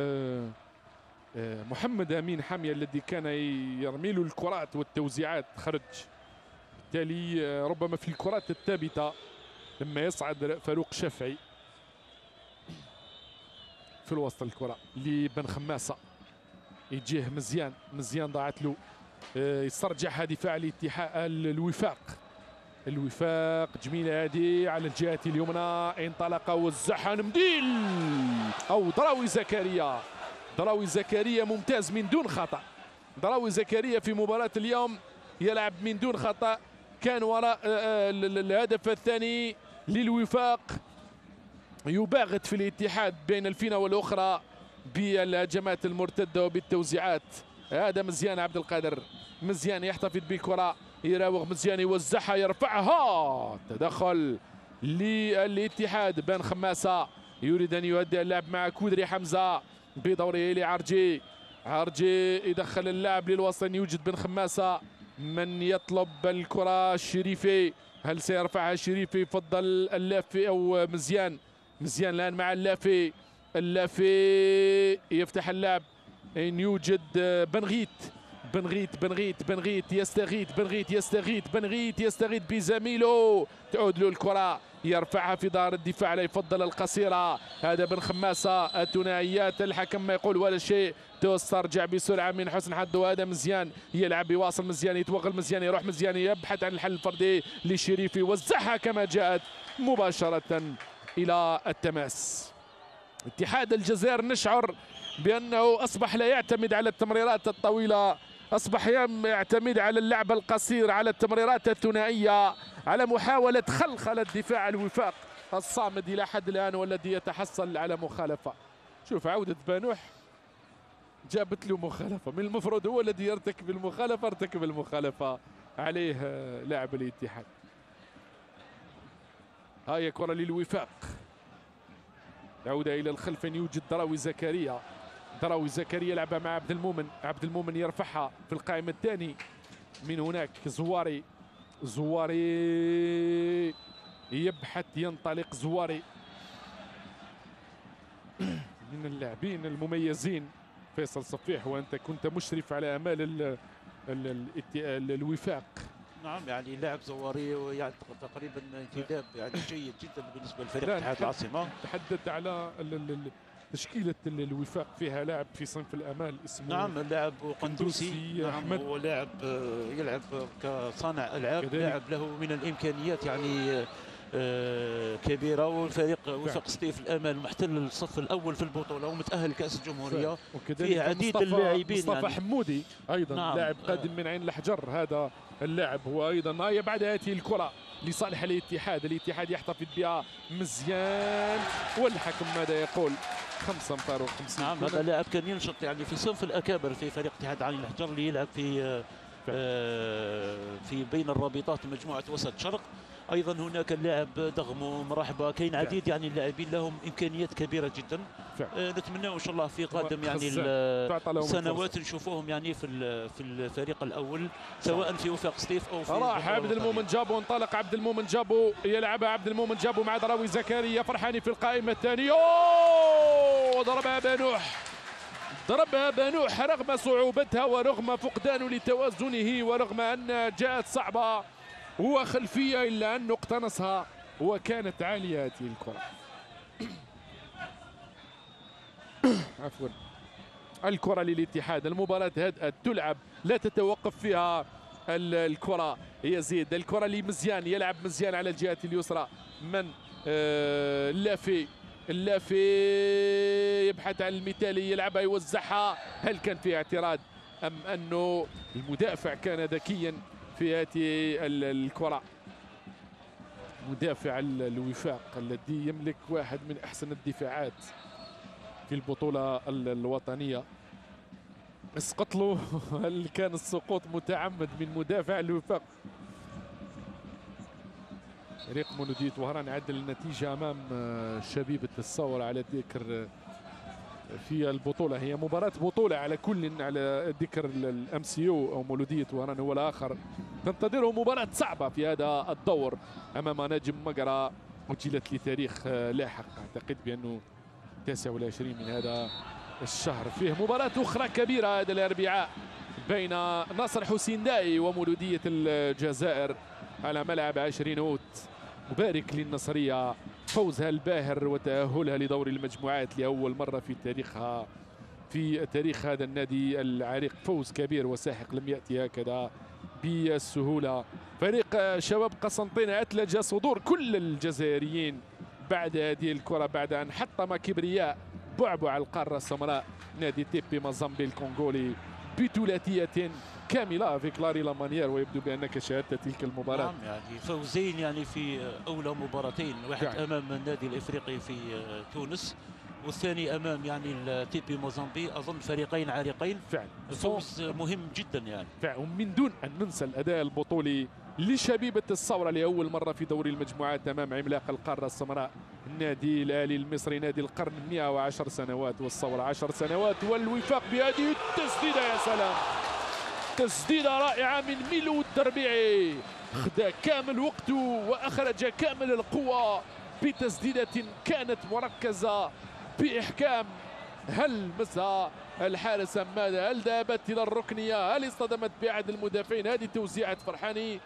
محمد أمين حامية الذي كان يرمي له الكرات والتوزيعات خرج، بالتالي ربما في الكرات الثابتة لما يصعد فاروق شافعي في الوسط الكرة لبن خماسة يجيه مزيان ضاعت له، يسترجعها دفاع الاتحاد الوفاق جميلة هذه على الجهة اليمنى، انطلق وزعها نمديل أو ضراوي زكريا ممتاز من دون خطأ. ضراوي زكريا في مباراة اليوم يلعب من دون خطأ، كان وراء الهدف الثاني للوفاق يباغت في الاتحاد بين الفينة والأخرى بالهجمات المرتدة وبالتوزيعات. هذا مزيان عبد القادر، مزيان يحتفظ بالكرة، يراوغ مزيان يوزعها يرفعها، تدخل للاتحاد. بن خماسة يريد أن يؤدي اللعب مع كودري حمزة بدوره لعرجي. عرجي يدخل اللاعب للوسط، يوجد بن خماسة من يطلب الكرة الشريفي. هل سيرفعها الشريفي؟ يفضل اللافي أو مزيان الآن مع اللافي يفتح اللعب، إن يوجد بنغيت يستغيث بزميله، تعود له الكرة يرفعها في دار الدفاع، لا يفضل القصيرة. هذا بن خماسة الثنائيات الحكم ما يقول ولا شيء، تسترجع بسرعة من حسن حظ. وهذا مزيان يلعب يواصل، مزيان يتوغل، مزيان يروح، مزيان يبحث عن الحل الفردي لشريفي، وزعها كما جاءت مباشرة إلى التماس. اتحاد الجزائر نشعر بأنه أصبح لا يعتمد على التمريرات الطويلة، أصبح يعتمد على اللعب القصير، على التمريرات الثنائية، على محاولة خلخلة دفاع الوفاق الصامد إلى حد الآن والذي يتحصل على مخالفة. شوف عودة بانوح جابت له مخالفة، من المفروض هو الذي يرتكب المخالفة، ارتكب المخالفة عليه لاعب الاتحاد. هاي كرة للوفاق، عودة إلى الخلف، يوجد ضراوي زكريا يلعبها مع عبد المؤمن يرفعها في القائم الثاني. من هناك زواري يبحث، ينطلق زواري من اللاعبين المميزين. فيصل صفيح، وأنت كنت مشرف على أمال الوفاق. نعم، يعني لاعب زواري ويعني تقريبا انتداب يعني جيد جدا بالنسبه لفريق اتحاد العاصمه. تحدث على تشكيلة الوفاق، فيها لاعب في صنف الامال اسمه نعم اللاعب قندوسي. نعم هو لاعب يلعب كصانع العاب، لاعب له من الامكانيات يعني كبيره، والفريق وفاق سطيف الامل محتل الصف الاول في البطوله ومتاهل كاس الجمهوريه. فيه عديد اللاعبين مصطفى يعني. حمودي ايضا نعم. لاعب قادم من عين الحجر. هذا اللاعب هو ايضا بعد هذه الكره لصالح الاتحاد يحتفظ بها مزيان. والحكم ماذا يقول؟ 5 امتار و50. نعم، هذا لاعب كان ينشط يعني في صنف الاكابر في فريق اتحاد عين الحجر اللي يلعب في بين الرابطات مجموعه وسط شرق. ايضا هناك اللاعب دغمو مرحبا، كاين عديد يعني اللاعبين لهم امكانيات كبيره جدا. نتمنى ان شاء الله في قادم يعني السنوات نشوفوهم يعني في الفريق الاول، سواء في وفاق سطيف او في راح عبد المؤمن جابو، انطلق عبد المؤمن جابو، يلعبها عبد المؤمن جابو مع دراوي زكريا فرحاني في القائمه الثانيه. ضربها بانوح رغم صعوبتها ورغم فقدانه لتوازنه ورغم ان جاءت صعبه وخلفيه، الا انه اقتنصها وكانت عاليه هذه الكره. عفوا. الكره للاتحاد، المباراه هدأت تلعب لا تتوقف فيها الكره. يزيد الكره لمزيان، يلعب مزيان على الجهه اليسرى من اللافي يبحث عن المثالي، يلعبها يوزعها. هل كان في اعتراض ام انه المدافع كان ذكيا في هذه الكره؟ مدافع الوفاق الذي يملك واحد من احسن الدفاعات في البطوله الوطنيه اسقط له. هل كان السقوط متعمد من مدافع الوفاق؟ فريق مولودية وهران عدل النتيجة أمام شبيبة الثورة على ذكر في البطولة. هي مباراة بطولة على كل، على ذكر الMCU أو مولودية وهران هو الآخر. تنتظره مباراة صعبة في هذا الدور أمام نجم مقرة، أجلت لتاريخ لاحق أعتقد بأنه 29 من هذا الشهر. فيه مباراة أخرى كبيرة هذا الأربعاء بين ناصر حسين دائي ومولودية الجزائر على ملعب 20 أوت. مبارك للنصرية فوزها الباهر وتأهلها لدور المجموعات لأول مرة في تاريخها، في تاريخ هذا النادي العريق. فوز كبير وساحق لم يأتي هكذا بالسهولة. فريق شباب قسنطينة أثلج صدور كل الجزائريين بعد هذه الكرة، بعد أن حطم كبرياء بعبع القارة السمراء نادي تيبي مازامبي الكونغولي بثلاثية كاملة في كلاري لامانيير. ويبدو بأنك شاهدت تلك المباراة. نعم، يعني فوزين يعني في أولى مباراتين، واحد أمام النادي الإفريقي في تونس والثاني أمام يعني التيبي موزامبي، أظن فريقين عريقين. فعلا فوز مهم جدا يعني. فعلا، ومن دون أن ننسى الأداء البطولي لشبيبة الثورة لأول مرة في دوري المجموعات أمام عملاق القارة السمراء النادي الأهلي المصري، نادي القرن 110 سنوات والثورة 10 سنوات. والوفاق بهذه التسديدة، يا سلام، تسديدة رائعة من ميلو الدربيعي، خدا كامل وقته وأخرج كامل القوة بتسديدة كانت مركزة بإحكام. هل مسها الحارس أم ماذا؟ هل ذهبت إلى الركنية؟ هل اصطدمت بأحد المدافعين؟ هذه توزيعة فرحاني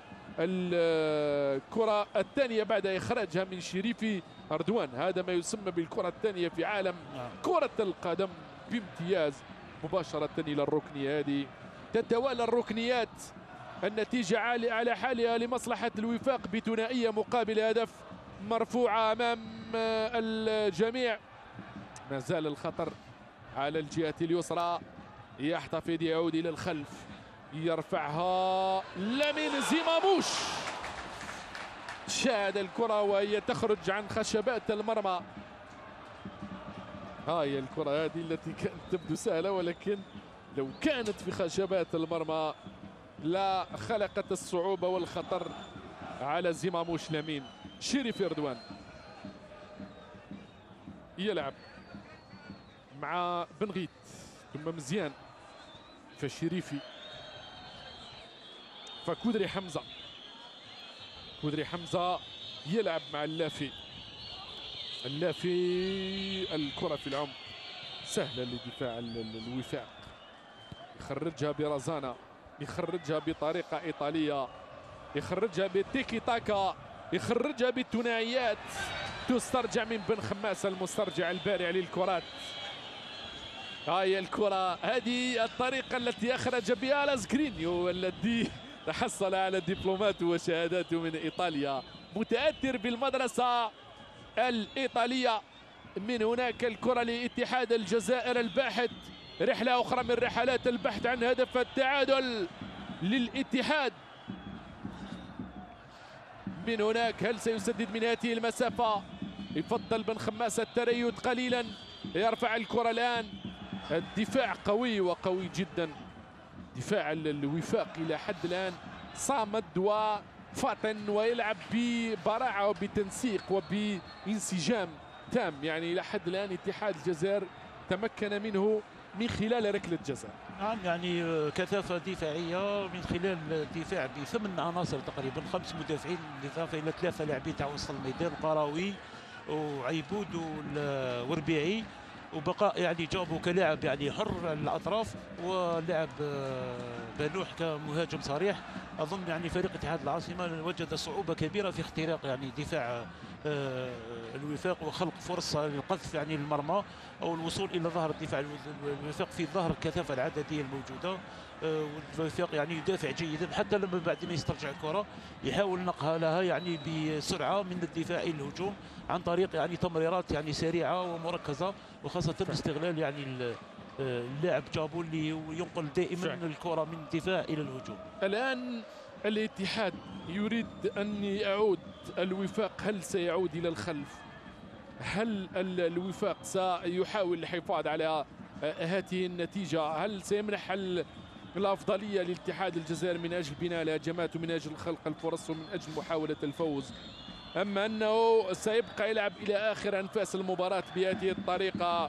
الكرة الثانية بعد إخراجها من شريفي أردوان. هذا ما يسمى بالكرة الثانية في عالم كرة القدم بامتياز، مباشرة إلى الركنية. هذه تتوالى الركنيات، النتيجة على حالها لمصلحة الوفاق بثنائية مقابل هدف مرفوعة أمام الجميع. ما زال الخطر على الجهة اليسرى، يحتفظ، يعود إلى الخلف، يرفعها لامين زيماموش، شاهد الكرة وهي تخرج عن خشبات المرمى. هاي الكرة هذه التي كانت تبدو سهلة، ولكن لو كانت في خشبات المرمى لا خلقت الصعوبة والخطر على زيماموش لامين. شريف اردوان يلعب مع بنغيت ثم مزيان فشريفي فكودري حمزة. كودري حمزة يلعب مع اللافي. الكرة في العمق سهلة لدفاع الوفاق، يخرجها برزانة، يخرجها بطريقة إيطالية، يخرجها بالتيكي تاكا، يخرجها بالثنائيات، تسترجع من بن خماس المسترجع البارع للكرات. هاي الكرة، هذه الطريقة التي أخرج بها لاسكرينيو الذي تحصل على دبلوماته وشهاداته من إيطاليا. متأثر بالمدرسة الإيطالية. من هناك الكرة لاتحاد الجزائر الباحث، رحلة أخرى من رحلات البحث عن هدف التعادل للاتحاد. من هناك هل سيسدد من هذه المسافة؟ يفضل بن خماسة التريث قليلا، يرفع الكرة الآن. الدفاع قوي وقوي جدا، دفاع الوفاق إلى حد الآن صامد وفاطن، ويلعب ببراعة وبتنسيق وبانسجام تام. يعني إلى حد الآن اتحاد الجزائر تمكن منه من خلال ركلة جزاء. نعم، يعني كثافة دفاعية من خلال الدفاع ب8 عناصر تقريبا، 5 مدافعين بالإضافة إلى 3 لاعبين تاع وسط الميدان، قراوي وعيبود وربيعي، وبقاء يعني جابوا كلاعب يعني حر الاطراف، ولعب بنوح كمهاجم صريح. اظن يعني فريق اتحاد العاصمه وجد صعوبه كبيره في اختراق يعني دفاع الوفاق وخلق فرص للقذف يعني المرمى او الوصول الى ظهر الدفاع الوفاق في ظهر الكثافه العدديه الموجوده. والوفاق يعني يدافع جيدا حتى لما بعد ما يسترجع الكره يحاول نقلها يعني بسرعه من الدفاع الى الهجوم عن طريق يعني تمريرات يعني سريعه ومركزه، وخاصه باستغلال يعني اللاعب جابو اللي ينقل دائما الكره من الدفاع الى الهجوم. الان الاتحاد يريد ان يعود الوفاق، هل سيعود الى الخلف؟ هل الوفاق سيحاول الحفاظ على هذه النتيجه؟ هل سيمنح الافضليه للاتحاد الجزائري من اجل بناء الهجمات ومن اجل خلق الفرص ومن اجل محاوله الفوز، اما انه سيبقى يلعب الى اخر انفاس المباراه بهذه الطريقه؟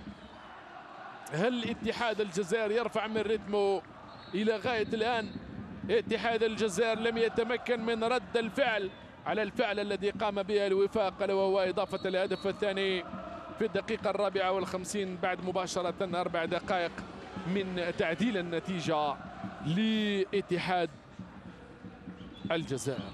هل الاتحاد الجزائري يرفع من رتمه؟ الى غايه الان اتحاد الجزائر لم يتمكن من رد الفعل على الفعل الذي قام به الوفاق، وهو اضافه الهدف الثاني في الدقيقه 54 بعد مباشره 4 دقائق من تعديل النتيجه لاتحاد الجزائر.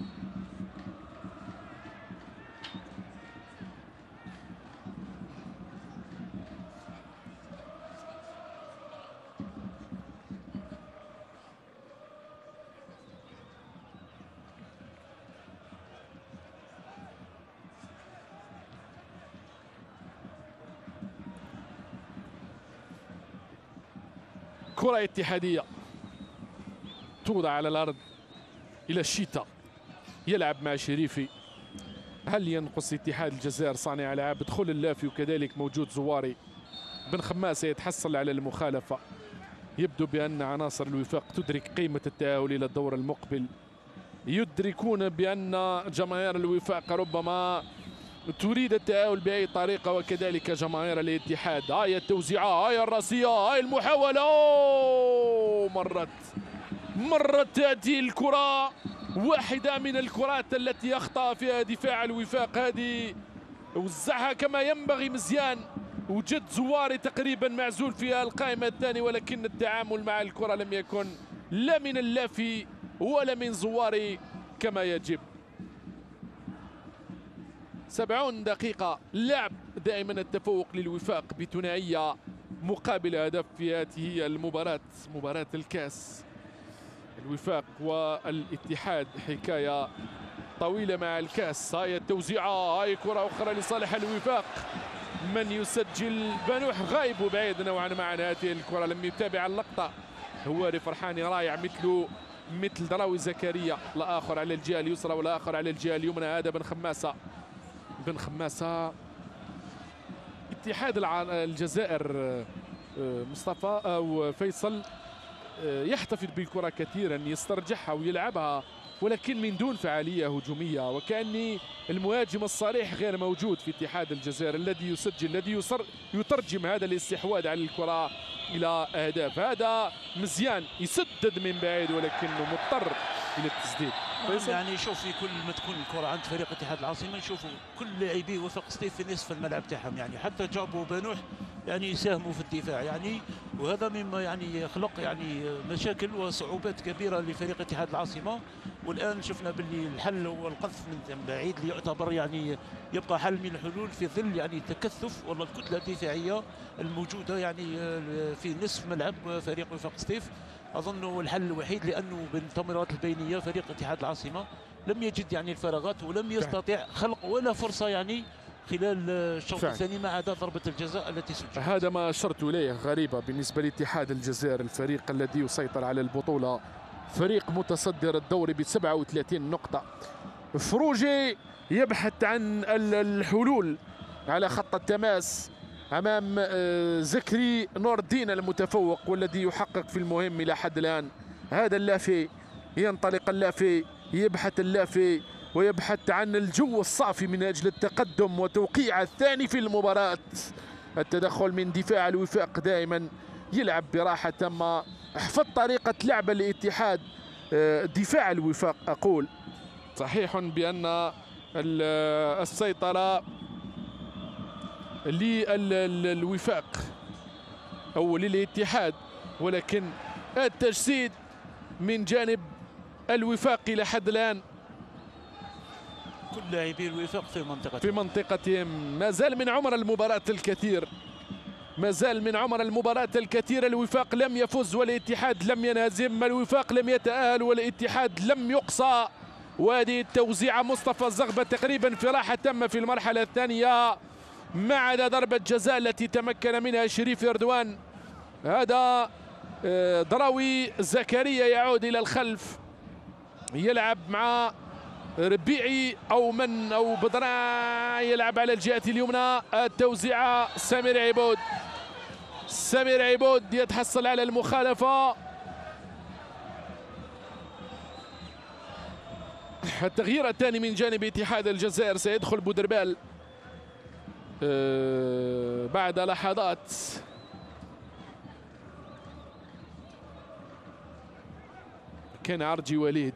كرة اتحادية توضع على الأرض إلى الشيتا، يلعب مع شريفي. هل ينقص اتحاد الجزائر صانع ألعاب؟ دخول اللافي وكذلك موجود زواري. بن خماسة يتحصل على المخالفة. يبدو بأن عناصر الوفاق تدرك قيمة التأهل إلى الدور المقبل، يدركون بأن جماهير الوفاق ربما تريد التأهل بأي طريقة، وكذلك جماهير الاتحاد. هاي التوزيعة، هاي الراسية، هاي المحاولة، مرت هذه الكرة، واحدة من الكرات التي أخطأ فيها دفاع الوفاق. هذه وزعها كما ينبغي مزيان، وجد زواري تقريبا معزول فيها القائمة الثاني، ولكن التعامل مع الكرة لم يكن لا من اللافي ولا من زواري كما يجب. 70 دقيقة لعب، دائما التفوق للوفاق بثنائية مقابل هدف في هذه المباراة، مباراة الكاس. الوفاق والاتحاد حكاية طويلة مع الكاس. هاي التوزيعة، هاي كرة أخرى لصالح الوفاق. من يسجل؟ بنوح غايب وبعيد نوعا ما عن هذه الكرة، لم يتابع اللقطة. هواري فرحاني رائع مثل دراوي زكريا، الآخر على الجهة اليسرى والآخر على الجهة اليمنى. هذا بن خماسة. اتحاد الجزائر مصطفى أو فيصل يحتفظ بالكرة كثيرا، يسترجعها ويلعبها، ولكن من دون فعالية هجومية، وكأن المهاجم الصريح غير موجود في اتحاد الجزائر الذي يسجل، الذي يترجم هذا الاستحواذ على الكرة إلى أهداف. هذا مزيان يسدد من بعيد ولكنه مضطر إلى التسديد. يعني شوف، في كل ما تكون الكرة عند فريق اتحاد العاصمة نشوفوا كل لاعبي وفاق سطيف في نصف الملعب تاعهم، يعني حتى جابوا بنوح يعني يساهموا في الدفاع يعني، وهذا مما يعني يخلق يعني مشاكل وصعوبات كبيرة لفريق اتحاد العاصمة. والآن شفنا باللي الحل هو القذف من بعيد، اللي يعتبر يعني يبقى حل من الحلول في ظل يعني التكثف ولا الكتلة الدفاعية الموجودة يعني في نصف ملعب فريق وفاق سطيف. اظن الحل الوحيد، لانه بالتمريرات البينيه فريق اتحاد العاصمه لم يجد يعني الفراغات ولم يستطيع خلق ولا فرصه يعني خلال الشوط الثاني ما عدا ضربه الجزاء التي سجلت. هذا ما اشرت اليه. غريبه بالنسبه لاتحاد الجزائر، الفريق الذي يسيطر على البطوله، فريق متصدر الدوري ب 37 نقطه. فروجي يبحث عن الحلول على خط التماس امام زكري نور الدين المتفوق والذي يحقق في المهم الى حد الان. هذا اللافي، ينطلق اللافي، يبحث اللافي ويبحث عن الجو الصافي من اجل التقدم وتوقيع الثاني في المباراه. التدخل من دفاع الوفاق دائما يلعب براحه تامه. احفظ طريقه لعب الاتحاد، دفاع الوفاق اقول. صحيح بان السيطره للوفاق او للاتحاد، ولكن التجسيد من جانب الوفاق الى حد الان. كل لاعبي الوفاق في منطقتهم. ما زال من عمر المباراة الكثير، ما زال من عمر المباراة الكثير. الوفاق لم يفز والاتحاد لم ينهزم، الوفاق لم يتأهل والاتحاد لم يقصى. وهذه التوزيعة مصطفى الزغبة تقريبا في راحة تامة في المرحلة الثانية، ما عدا ضربة جزاء التي تمكن منها شريف اردوان. هذا دراوي زكريا يعود إلى الخلف، يلعب مع ربيعي او بدران، يلعب على الجهه اليمنى. التوزيعه سمير عبود يتحصل على المخالفه. التغيير الثاني من جانب اتحاد الجزائر، سيدخل بودربال بعد لحظات. كان عرجي وليد،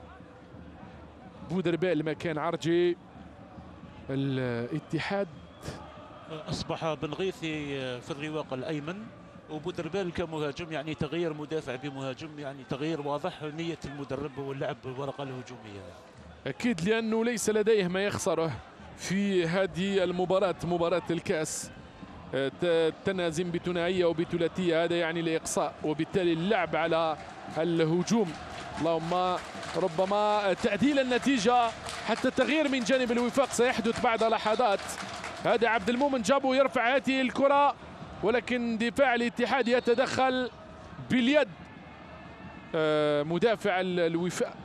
بودربال مكان عرجي. الاتحاد اصبح بنغيثي في الرواق الايمن وبودربال كمهاجم، يعني تغيير مدافع بمهاجم، يعني تغيير واضح. نيه المدرب واللعب بالورقه الهجوميه اكيد، لانه ليس لديه ما يخسره في هذه المباراه، مباراه الكاس. تنازم بثنائيه وبثلاثيه، هذا يعني الاقصاء وبالتالي اللعب على الهجوم. اللهم ربما تعديل النتيجة، حتى التغيير من جانب الوفاق سيحدث بعد لحظات. هذا عبد المؤمن جابو يرفع هذه الكرة، ولكن دفاع الاتحاد يتدخل باليد. مدافع الوفاق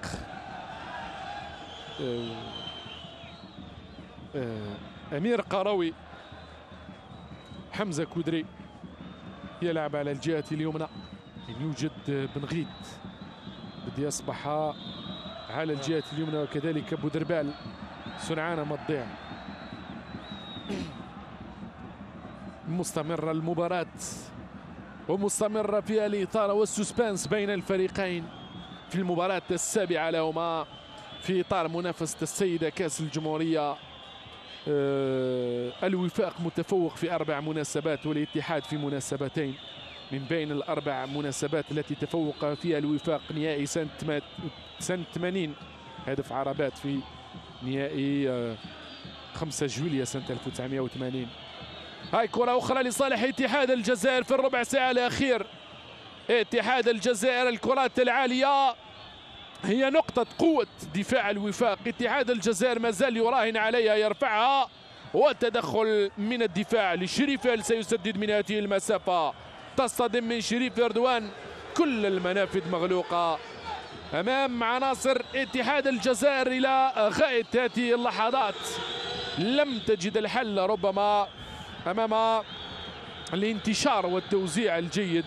أمير قروي، حمزة كودري يلعب على الجهة اليمنى. يوجد بنغيد بدي يصبح على الجهة اليمنى، وكذلك بودربال. سرعان ما تضيع. مستمرة المباراة ومستمرة فيها الإثارة والسسبانس بين الفريقين في المباراة السابعة لهما في إطار منافسة السيدة كأس الجمهورية. الوفاق متفوق في 4 مناسبات والاتحاد في مناسبتين. من بين ال4 مناسبات التي تفوق فيها الوفاق نهائي سنة 80 هدف عربات في نهائي 5 جويلية سنة 1980. هاي كرة أخرى لصالح اتحاد الجزائر في الربع ساعة الأخير. اتحاد الجزائر الكرات العالية هي نقطة قوة دفاع الوفاق. اتحاد الجزائر ما زال يراهن عليها، يرفعها والتدخل من الدفاع لشريف سيسدد من هذه المسافة. تصطدم من شريف اردوان، كل المنافذ مغلوقة امام عناصر اتحاد الجزائر الى غاية هذه اللحظات. لم تجد الحل ربما امام الانتشار والتوزيع الجيد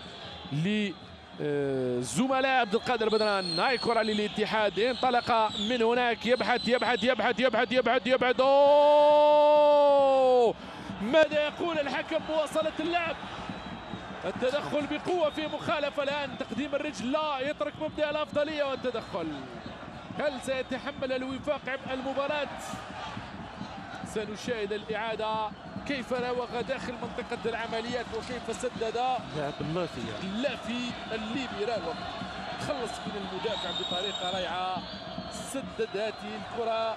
لزملاء عبد القادر بدران. هاي كرة للاتحاد، انطلق من هناك، يبحث يبحث يبحث يبحث يبحث يبحث. أوه! ماذا يقول الحكم؟ مواصلة اللعب، التدخل بقوة في مخالفة الآن، تقديم الرجل لا، يترك مبدأ الأفضلية والتدخل. هل سيتحمل الوفاق عبء المباراة؟ سنشاهد الإعادة. كيف راوغ داخل منطقة العمليات وكيف سدد. لاعب اللافي الليبي راوغ، تخلص من المدافع بطريقة رائعة، سدد هذه الكرة.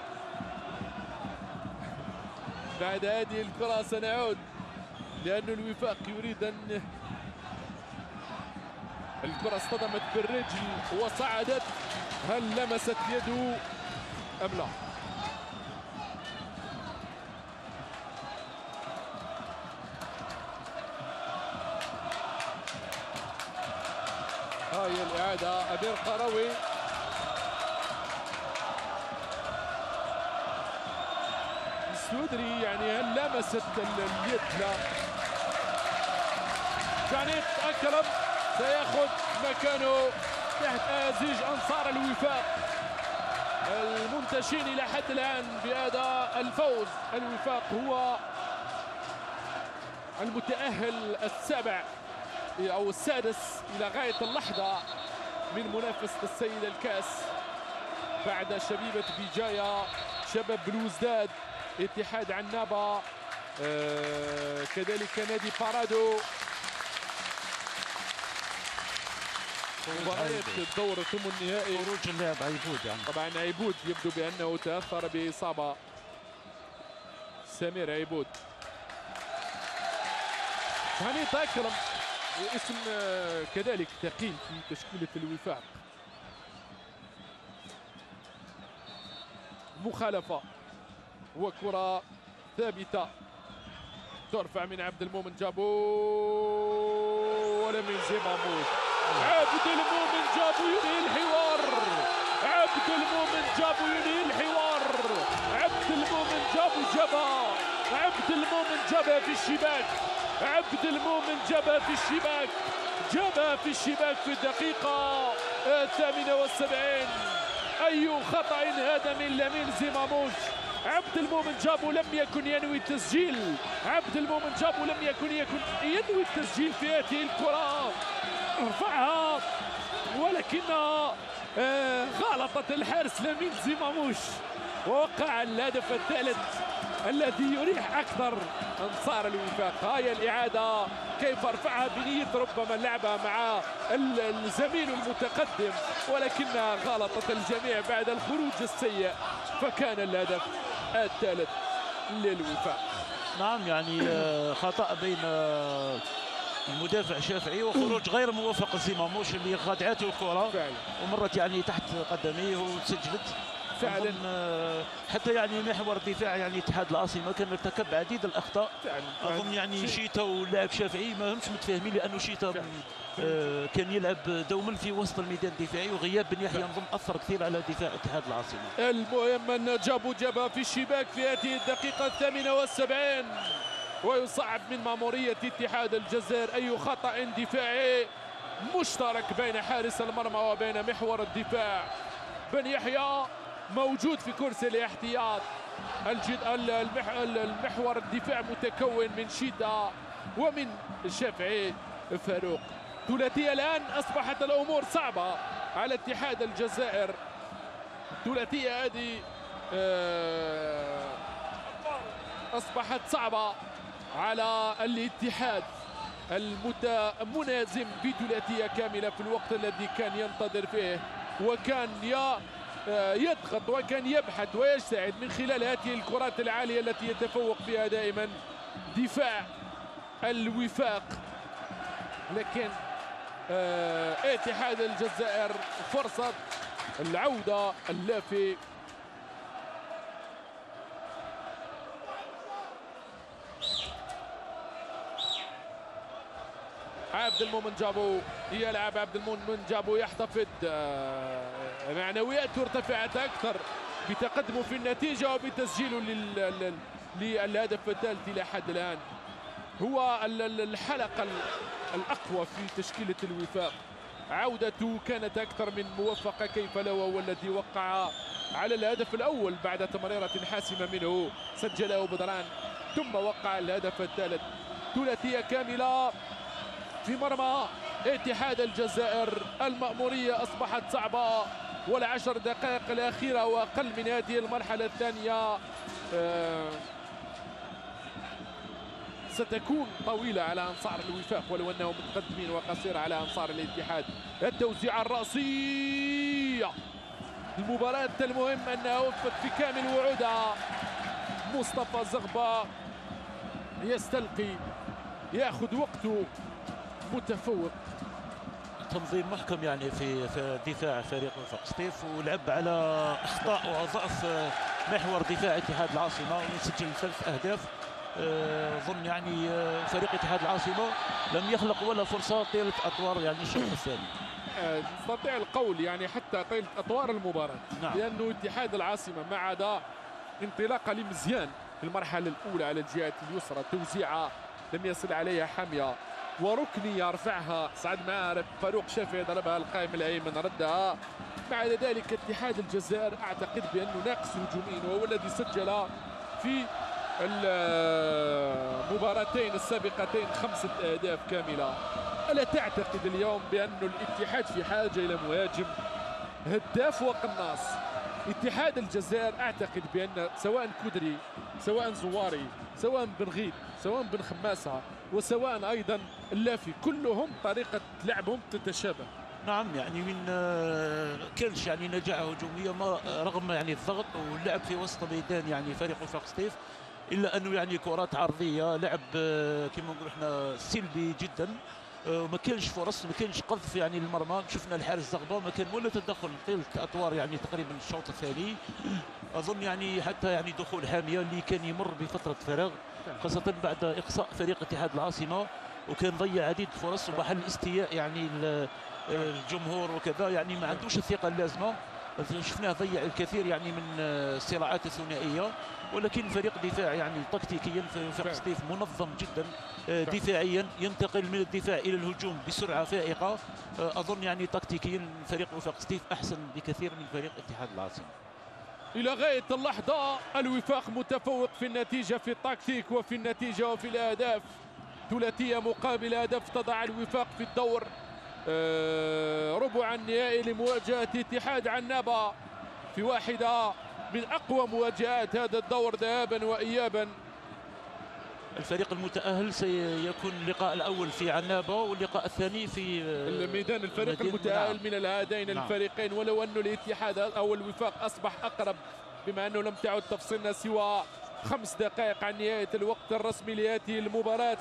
بعد هذه الكرة سنعود، لأن الوفاق يريد أن الكرة اصطدمت بالرجل وصعدت. هل لمست يده أم لا؟ هاي الإعادة أمير قروي. السودري يعني هل لمست اليد؟ لا. جانيت أكرم سيأخذ مكانه تحت أزيج أنصار الوفاق المنتشين إلى حد الآن بأداء الفوز. الوفاق هو المتأهل السابع أو السادس إلى غاية اللحظة من منافسة السيد الكاس بعد شبيبة بجاية، شباب بلوزداد، اتحاد عنابة، كذلك نادي بارادو. مباريات الدور الثمن النهائي. خروج اللاعب عيبود يعني. طبعا عيبود يبدو بأنه تأثر بإصابة. سمير عيبود. هانيت أكرم اسم كذلك ثقيل في تشكيلة الوفاق. مخالفة وكرة ثابتة ترفع من عبد المؤمن جابو ولا من زيماموش. عبد المؤمن جابو ينهي الحوار. عبد المؤمن جابو ينهي الحوار. عبد المؤمن جابو جابها. عبد المؤمن جابها في الشباك. عبد المؤمن جابها في الشباك. جابها في الشباك في الدقيقة 78. أي خطأ هذا من لامين زيماموش. عبد المؤمن جابو لم يكن ينوي التسجيل. عبد المؤمن جابو لم يكن ينوي التسجيل في هذه الكرة. رفعها ولكنها غلطت الحارس لامين زيماموش ووقع الهدف الثالث الذي يريح أكثر أنصار الوفاق. هاي الإعادة كيف رفعها بنية ربما لعبها مع الزميل المتقدم ولكنها غلطت الجميع بعد الخروج السيء فكان الهدف الثالث للوفاق. نعم يعني خطأ بين المدافع شافعي وخروج غير موفق زيماموش اللي خدعته الكرة ومرت يعني تحت قدميه وسجلت فعلا. حتى يعني محور الدفاع يعني اتحاد العاصمه كان ارتكب عديد الاخطاء. فعلا. اظن يعني شيتا واللاعب شافعي ما همش متفاهمين لانه شيتا كان يلعب دوما في وسط الميدان الدفاعي وغياب بن يحيى نظن اثر كثير على دفاع اتحاد العاصمه. المهم ان جابها في الشباك في هذه الدقيقه 78 ويصعب من ماموريه اتحاد الجزائر اي خطا دفاعي مشترك بين حارس المرمى وبين محور الدفاع. بن يحيى موجود في كرسي الاحتياط. المحور الدفاع متكون من شيتا ومن الشافعي فاروق. ثلاثية الآن أصبحت الأمور صعبة على اتحاد الجزائر. الثلاثية هذه أصبحت صعبة على الاتحاد المنازم بثلاثية كاملة في الوقت الذي كان ينتظر فيه وكان يضغط وكان يبحث ويجتهد من خلال هذه الكرات العالية التي يتفوق بها دائما دفاع الوفاق. لكن اتحاد الجزائر فرصة العودة اللافي عبد المؤمن جابو يلعب. عبد المؤمن جابو يحتفظ معنوياته ارتفعت اكثر بتقدمه في النتيجه وبتسجيله للهدف الثالث الى حد الان. هو الحلقه الاقوى في تشكيله الوفاق. عودته كانت اكثر من موفقه كيف لا وهو الذي وقع على الهدف الاول بعد تمريره حاسمه منه سجله بدران ثم وقع الهدف الثالث. ثلاثيه كامله في مرمى اتحاد الجزائر. المأمورية أصبحت صعبة والعشر دقائق الأخيرة وأقل من هذه المرحلة الثانية ستكون طويلة على أنصار الوفاق ولو أنهم متقدمين وقصيرة على أنصار الاتحاد. التوزيع الرأسية المباراة المهم أنها وفت في كامل وعودها. مصطفى زغبة يستلقي يأخذ وقته متفوق. تنظيم محكم يعني في دفاع فريق وفاق سطيف، ولعب على اخطاء وضعف محور دفاع اتحاد العاصمه وسجل 3 اهداف. اظن يعني فريق اتحاد العاصمه لم يخلق ولا فرصه طيله اطوار يعني الشوط الثاني. نستطيع القول يعني حتى طيله اطوار المباراه. نعم. لانه اتحاد العاصمه ما عدا انطلاقه لمزيان في المرحله الاولى على الجهه اليسرى، توزيعه لم يصل عليها حاميه وركنيه رفعها سعد معارف، فاروق شافعي ضربها القائم الايمن ردها. بعد ذلك اتحاد الجزائر اعتقد بانه ناقص هجوميا، وهو الذي سجل في المباراتين السابقتين 5 اهداف كامله. الا تعتقد اليوم بان الاتحاد في حاجه الى مهاجم هداف وقناص؟ اتحاد الجزائر اعتقد بان سواء كدري سواء زواري سواء بن غيد سواء بن خماسه وسواء ايضا اللافي كلهم طريقه لعبهم تتشابه. نعم يعني من كانش يعني نجاعه هجوميه ما رغم يعني الضغط واللعب في وسط ميدان يعني فريق وفاق سطيف، الا انه يعني كرات عرضيه لعب كما نقولوا احنا سلبي جدا. ما كانش فرص، ما كانش قذف يعني للمرمى. شفنا الحارس زغبا ما كان ولا تدخل طيله اطوار يعني تقريبا الشوط الثاني. اظن يعني حتى يعني دخول حاميه اللي كان يمر بفتره فراغ خاصه بعد اقصاء فريق اتحاد العاصمه، وكان ضيع عديد الفرص ومحل استياء يعني الجمهور وكذا، يعني ما عندوش الثقه اللازمه. شفناه ضيع الكثير يعني من الصراعات الثنائيه، ولكن فريق دفاع يعني تكتيكيا في وفاق سطيف منظم جدا دفاعيا، ينتقل من الدفاع الى الهجوم بسرعه فائقه. اظن يعني تكتيكيا فريق وفاق سطيف احسن بكثير من فريق اتحاد العاصمه. الى غايه اللحظه الوفاق متفوق في النتيجه، في التكتيك وفي النتيجه وفي الاهداف. ثلاثيه مقابل هدف تضع الوفاق في الدور ربع النهائي لمواجهه اتحاد عنابه في واحده من اقوى مواجهات هذا الدور ذهابا وايابا. الفريق المتأهل سيكون اللقاء الأول في عنابة واللقاء الثاني في الميدان. الفريق المتأهل من هذين الفريقين، ولو أن الاتحاد أو الوفاق أصبح أقرب بما أنه لم تعد تفصلنا سوى 5 دقائق عن نهاية الوقت الرسمي لهذه المباراة.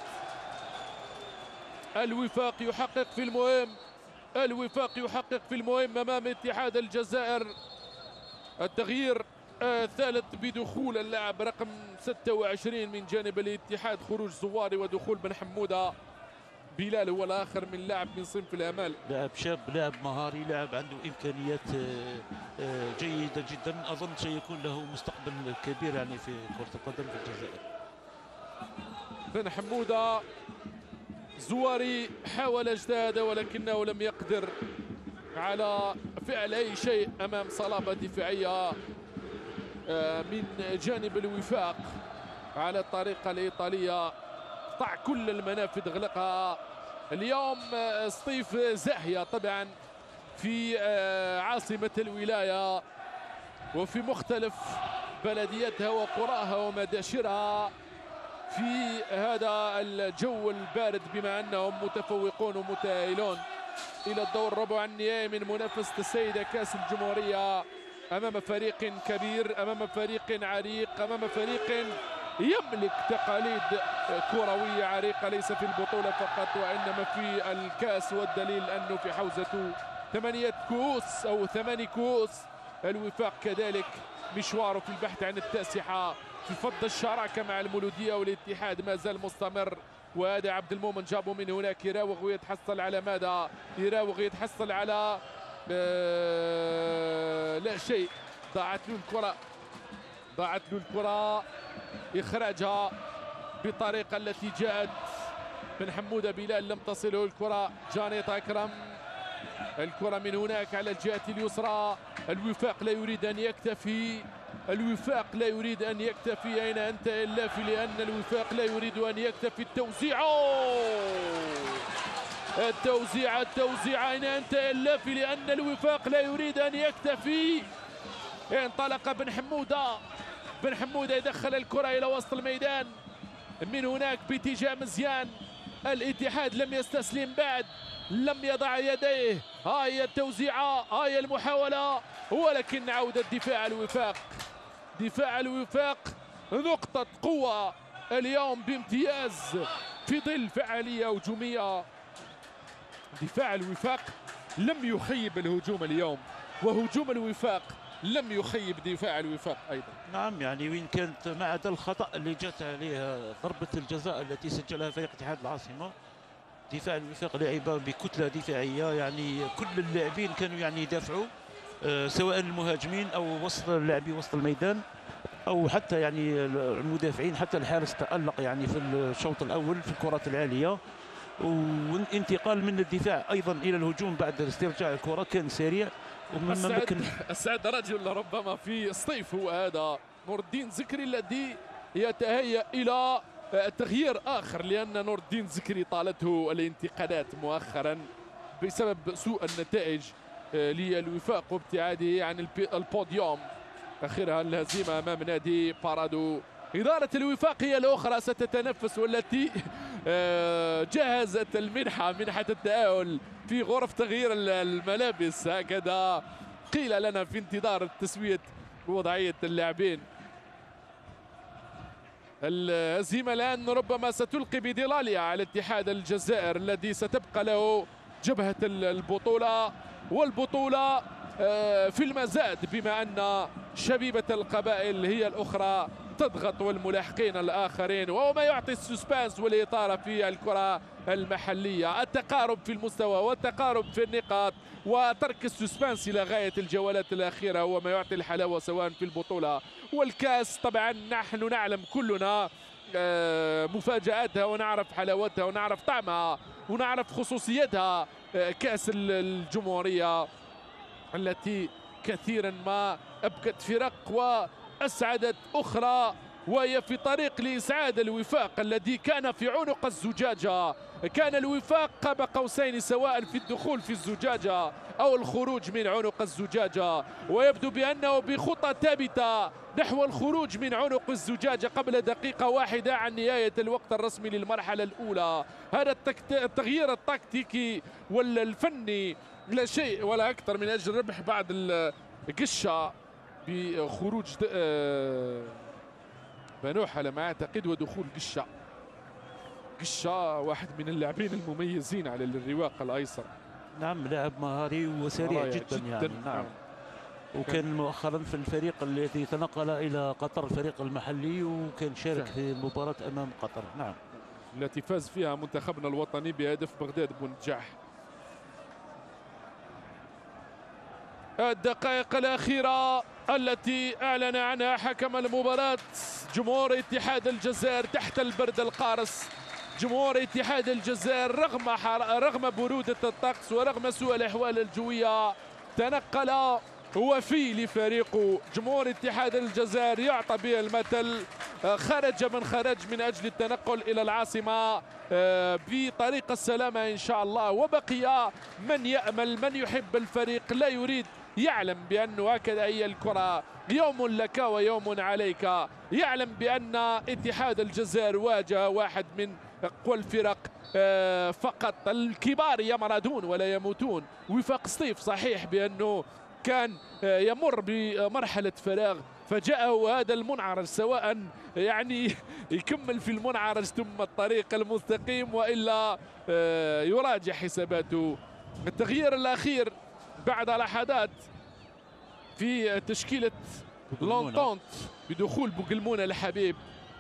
الوفاق يحقق في المهم، الوفاق يحقق في المهم أمام اتحاد الجزائر. التغيير الثالث بدخول اللاعب رقم 26 من جانب الاتحاد، خروج زواري ودخول بن حموده. بلال هو الاخر من لاعب من صنف الامال، لاعب شاب، لاعب مهاري، لاعب عنده امكانيات جيده جدا. اظن سيكون له مستقبل كبير يعني في كره القدم في الجزائر. بن حموده زواري حاول اجتهاد ولكنه لم يقدر على فعل اي شيء امام صلابه دفاعيه من جانب الوفاق على الطريقة الإيطالية. قطع كل المنافذ، غلقها. اليوم سطيف زاهية طبعا في عاصمة الولاية وفي مختلف بلدياتها وقراها ومداشرها في هذا الجو البارد، بما أنهم متفوقون ومتأهلون إلى الدور ربع النهائي من منافسة السيدة كأس الجمهورية، أمام فريق كبير، أمام فريق عريق، أمام فريق يملك تقاليد كروية عريقة ليس في البطولة فقط وإنما في الكأس، والدليل أنه في حوزة 8 كؤوس أو 8 كؤوس. الوفاق كذلك مشواره في البحث عن التاسعة في فض الشراكة مع المولودية، والاتحاد ما زال مستمر. وهذا عبد المؤمن جابه من هناك، يراوغ ويتحصل على ماذا؟ يراوغ يتحصل على لا شيء. ضاعت له الكرة، ضاعت له الكرة، إخراجها بالطريقة التي جاءت. بن حمودة بلال لم تصله الكرة. جانيت أكرم، الكرة من هناك على الجهة اليسرى. الوفاق لا يريد أن يكتفي، الوفاق لا يريد أن يكتفي. أين أنت اللافي؟ لأن الوفاق لا يريد أن يكتفي. التوزيع أين أنت اللافي؟ لأن الوفاق لا يريد أن يكتفي. انطلق بن حمودة، بن حمودة يدخل الكرة إلى وسط الميدان من هناك باتجاه مزيان. الاتحاد لم يستسلم بعد، لم يضع يديه. هاي التوزيعة، هاي المحاولة، ولكن عودة دفاع الوفاق. دفاع الوفاق نقطة قوة اليوم بامتياز في ظل فعالية هجومية. دفاع الوفاق لم يخيب الهجوم اليوم، وهجوم الوفاق لم يخيب دفاع الوفاق ايضا. نعم يعني وين كانت ما عدا الخطا اللي جات عليه ضربه الجزاء التي سجلها فريق اتحاد العاصمه، دفاع الوفاق لعب بكتله دفاعيه، يعني كل اللاعبين كانوا يعني يدافعوا، سواء المهاجمين او وسط اللاعبي وسط الميدان او حتى يعني المدافعين، حتى الحارس تألق يعني في الشوط الاول في الكرات العاليه، والانتقال من الدفاع ايضا الى الهجوم بعد استرجاع الكره كان سريع. السعد رجل ربما في الصيف هو هذا نور الدين زكري الذي يتهيأ الى تغيير اخر، لان نور الدين زكري طالته الانتقادات مؤخرا بسبب سوء النتائج للوفاق وابتعاده عن البوديوم، اخرها الهزيمه امام نادي بارادو. إدارة الوفاق هي الأخرى ستتنفس، والتي جهزت منحة التأهل في غرف تغيير الملابس، هكذا قيل لنا في انتظار تسوية وضعية اللاعبين. الهزيمة الآن ربما ستلقي بظلالها على اتحاد الجزائر الذي ستبقى له جبهة البطولة، والبطولة في المزاد بما أن شبيبة القبائل هي الأخرى تضغط والملاحقين الآخرين، وهو ما يعطي السسبانس والإثارة في الكرة المحلية، التقارب في المستوى والتقارب في النقاط وترك السسبانس إلى غاية الجولات الأخيرة هو ما يعطي الحلاوة سواء في البطولة والكاس. طبعا نحن نعلم كلنا مفاجآتها ونعرف حلاوتها ونعرف طعمها ونعرف خصوصيتها، كأس الجمهورية التي كثيرا ما أبكت فرق وأسعدت أخرى، وهي في طريق لإسعاد الوفاق الذي كان في عنق الزجاجة. كان الوفاق قاب قوسين سواء في الدخول في الزجاجة أو الخروج من عنق الزجاجة، ويبدو بأنه بخطى ثابتة نحو الخروج من عنق الزجاجة قبل دقيقة واحدة عن نهاية الوقت الرسمي للمرحلة الأولى. هذا التغيير التكتيكي والفني لا شيء ولا أكثر من أجل ربح بعض القشة بخروج بنوح على ما أعتقد ودخول قشة واحد من اللاعبين المميزين على الرواق الأيسر. نعم لاعب مهاري وسريع جدا يعني. نعم وكان مؤخرا في الفريق الذي تنقل إلى قطر الفريق المحلي، وكان شارك في المباراة أمام قطر. نعم التي فاز فيها منتخبنا الوطني بهدف بغداد بنجاح. الدقائق الأخيرة التي أعلن عنها حكم المباراة جمهور اتحاد الجزائر تحت البرد القارس. جمهور اتحاد الجزائر رغم برودة الطقس ورغم سوء الأحوال الجوية تنقل وفي لفريقه. جمهور اتحاد الجزائر يعطى به المثل، خرج من أجل التنقل إلى العاصمة بطريق السلامة إن شاء الله، وبقي من يأمل من يحب الفريق لا يريد، يعلم بأنه هكذا هي الكرة، يوم لك ويوم عليك. يعلم بأن اتحاد الجزائر واجه واحد من أقوى الفرق، فقط الكبار يمرضون ولا يموتون. وفاق سطيف صحيح بأنه كان يمر بمرحلة فراغ، فجاءه هذا المنعرج، سواء يعني يكمل في المنعرج ثم الطريق المستقيم وإلا يراجع حساباته. التغيير الأخير بعد لحظات في تشكيلة لونتونت بدخول بوغلمونة الحبيب،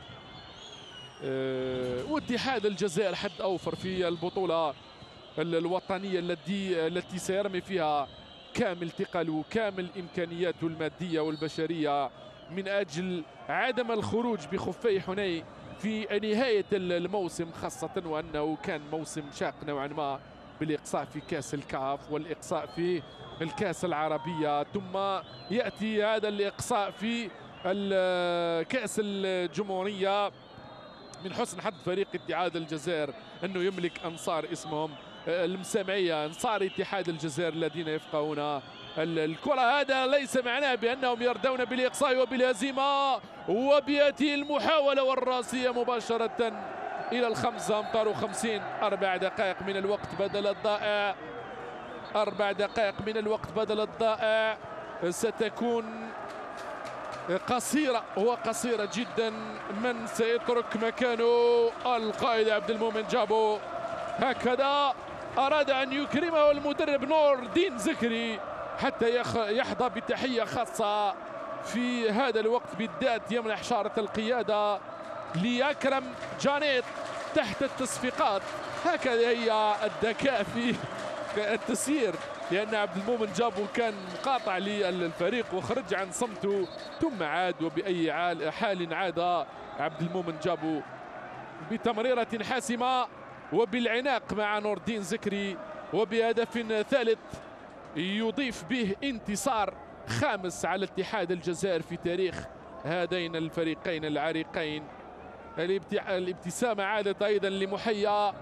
واتحاد الجزائر حد أوفر في البطولة الوطنية التي سيرمي فيها كامل ثقله كامل إمكانياته المادية والبشرية من أجل عدم الخروج بخفي حني في نهاية الموسم، خاصة وأنه كان موسم شاق نوعا ما بالإقصاء في كأس الكاف والإقصاء في الكأس العربية، ثم يأتي هذا الإقصاء في كأس الجمهورية. من حسن حظ فريق اتحاد الجزائر أنه يملك أنصار اسمهم المسامعية، أنصار اتحاد الجزائر الذين يفقهون الكرة. هذا ليس معناه بأنهم يرضون بالإقصاء وبالهزيمة، وبيأتي المحاولة والراسية مباشرة إلى 5 أمتار و50. 4 دقائق من الوقت بدل الضائع، 4 دقائق من الوقت بدل الضائع ستكون قصيرة وقصيرة جدا. من سيترك مكانه؟ القائد عبد المؤمن جابو. هكذا أراد أن يكرمه المدرب نور الدين زكري حتى يحظى بتحية خاصة في هذا الوقت بالذات. يمنح شارة القيادة لأكرم جانيت تحت التصفيقات. هكذا هي الذكاء في التسيير، لأن عبد المؤمن جابو كان مقاطع للفريق وخرج عن صمته ثم عاد، وبأي حال عاد عبد المؤمن جابو بتمريرة حاسمة وبالعناق مع نور الدين زكري، وبهدف ثالث يضيف به انتصار خامس على اتحاد الجزائر في تاريخ هذين الفريقين العريقين. الابتسامة عادت أيضا لمحيا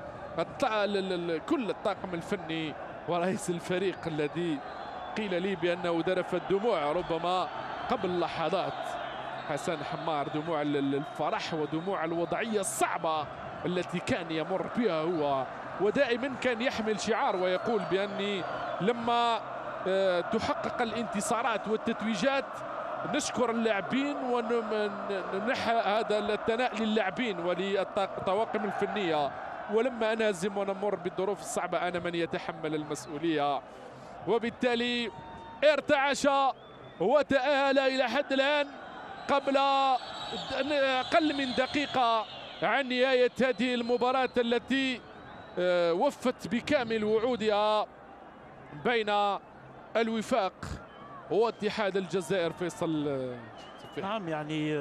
كل الطاقم الفني ورئيس الفريق الذي قيل لي بأنه ذرف الدموع ربما قبل لحظات. حسن حمار، دموع الفرح ودموع الوضعية الصعبة التي كان يمر بها هو، ودائما كان يحمل شعار ويقول بأني لما تحقق الانتصارات والتتويجات نشكر اللاعبين ونمنح هذا الثناء للاعبين وللطواقم الفنية، ولما نهزم ونمر بالظروف الصعبة أنا من يتحمل المسؤولية. وبالتالي ارتعش وتأهل إلى حد الآن قبل أقل من دقيقة عن نهاية هذه المباراة التي وفت بكامل وعودها بين الوفاق واتحاد الجزائر. فيصل نعم، يعني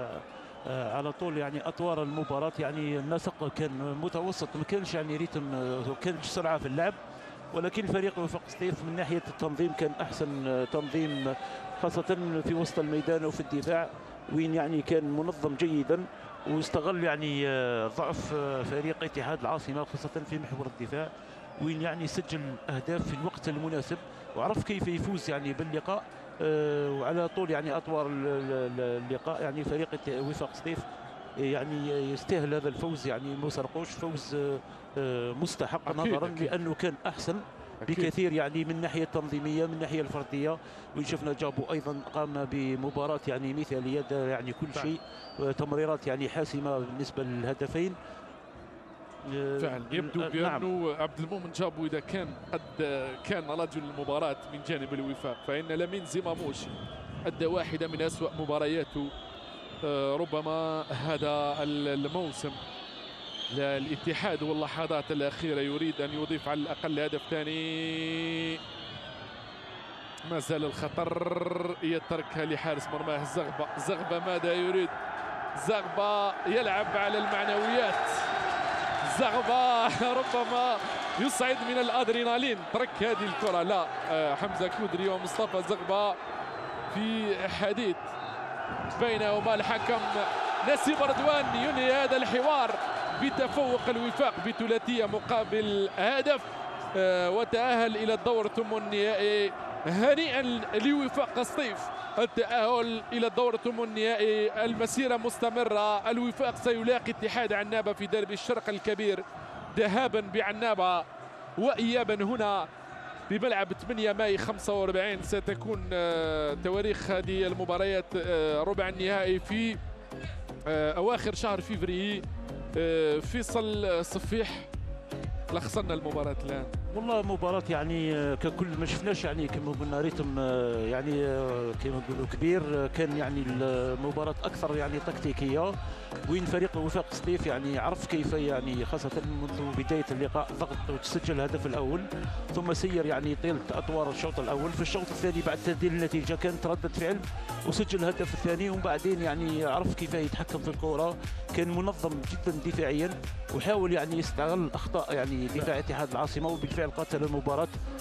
على طول يعني اطوار المباراه يعني النسق كان متوسط، ما كانش يعني ريتم، ما كانش سرعه في اللعب، ولكن فريق وفاق سطيف من ناحيه التنظيم كان احسن تنظيم، خاصه في وسط الميدان وفي الدفاع، وين يعني كان منظم جيدا واستغل يعني ضعف فريق اتحاد العاصمه خاصه في محور الدفاع، وين يعني سجل اهداف في الوقت المناسب وعرف كيف يفوز يعني باللقاء. وعلى طول يعني اطوار اللقاء يعني فريق وفاق سطيف يعني يستاهل هذا الفوز، يعني ما سرقوش، فوز مستحق نظرا لانه كان احسن بكثير يعني من الناحيه التنظيميه، من الناحيه الفرديه، وشفنا جابو ايضا قام بمباراه يعني مثاليه، يعني كل شيء، تمريرات يعني حاسمه بالنسبه للهدفين. فعلا يبدو بأنه عبد المؤمن جابو إذا كان رجل المباراة من جانب الوفاق، فإن لمين زماموش أدى واحدة من أسوأ مبارياته ربما هذا الموسم للاتحاد. واللحظات الأخيرة يريد أن يضيف على الأقل هدف ثاني. ما زال الخطر يتركها لحارس مرماه زغبة ماذا يريد؟ زغبة يلعب على المعنويات، زغبة ربما يصعد من الأدرينالين، ترك هذه الكرة. لا، حمزة كودري ومصطفى زغبة في حديث بينهما. الحكم نسيب رضوان ينهي هذا الحوار بتفوق الوفاق بثلاثية مقابل هدف، وتأهل إلى الدور ثم النهائي. هنيئا لوفاق سطيف التأهل إلى الدور ثم النهائي. المسيرة مستمرة، الوفاق سيلاقي اتحاد عنابة في درب الشرق الكبير ذهابا بعنابة وإيابا هنا بملعب 8 ماي 45. ستكون تواريخ هذه المباريات ربع النهائي في أواخر شهر فيفري. فيصل صفيح، لخصنا المباراة الآن. والله مباراة يعني ككل ما شفناش يعني كما قلنا ريتم يعني كما نقولوا كبير، كان يعني المباراة أكثر يعني تكتيكية، وين فريق وفاق سطيف يعني عرف كيف يعني خاصة منذ بداية اللقاء ضغط وتسجل الهدف الأول، ثم سير يعني طيلة أطوار الشوط الأول. في الشوط الثاني بعد تعديل النتيجة كانت ردة فعل وسجل الهدف الثاني، وبعدين يعني عرف كيف يتحكم في الكرة، كان منظم جدا دفاعيا وحاول يعني يستغل أخطاء يعني دفاع اتحاد العاصمة، وبالفعل قاتل المباراة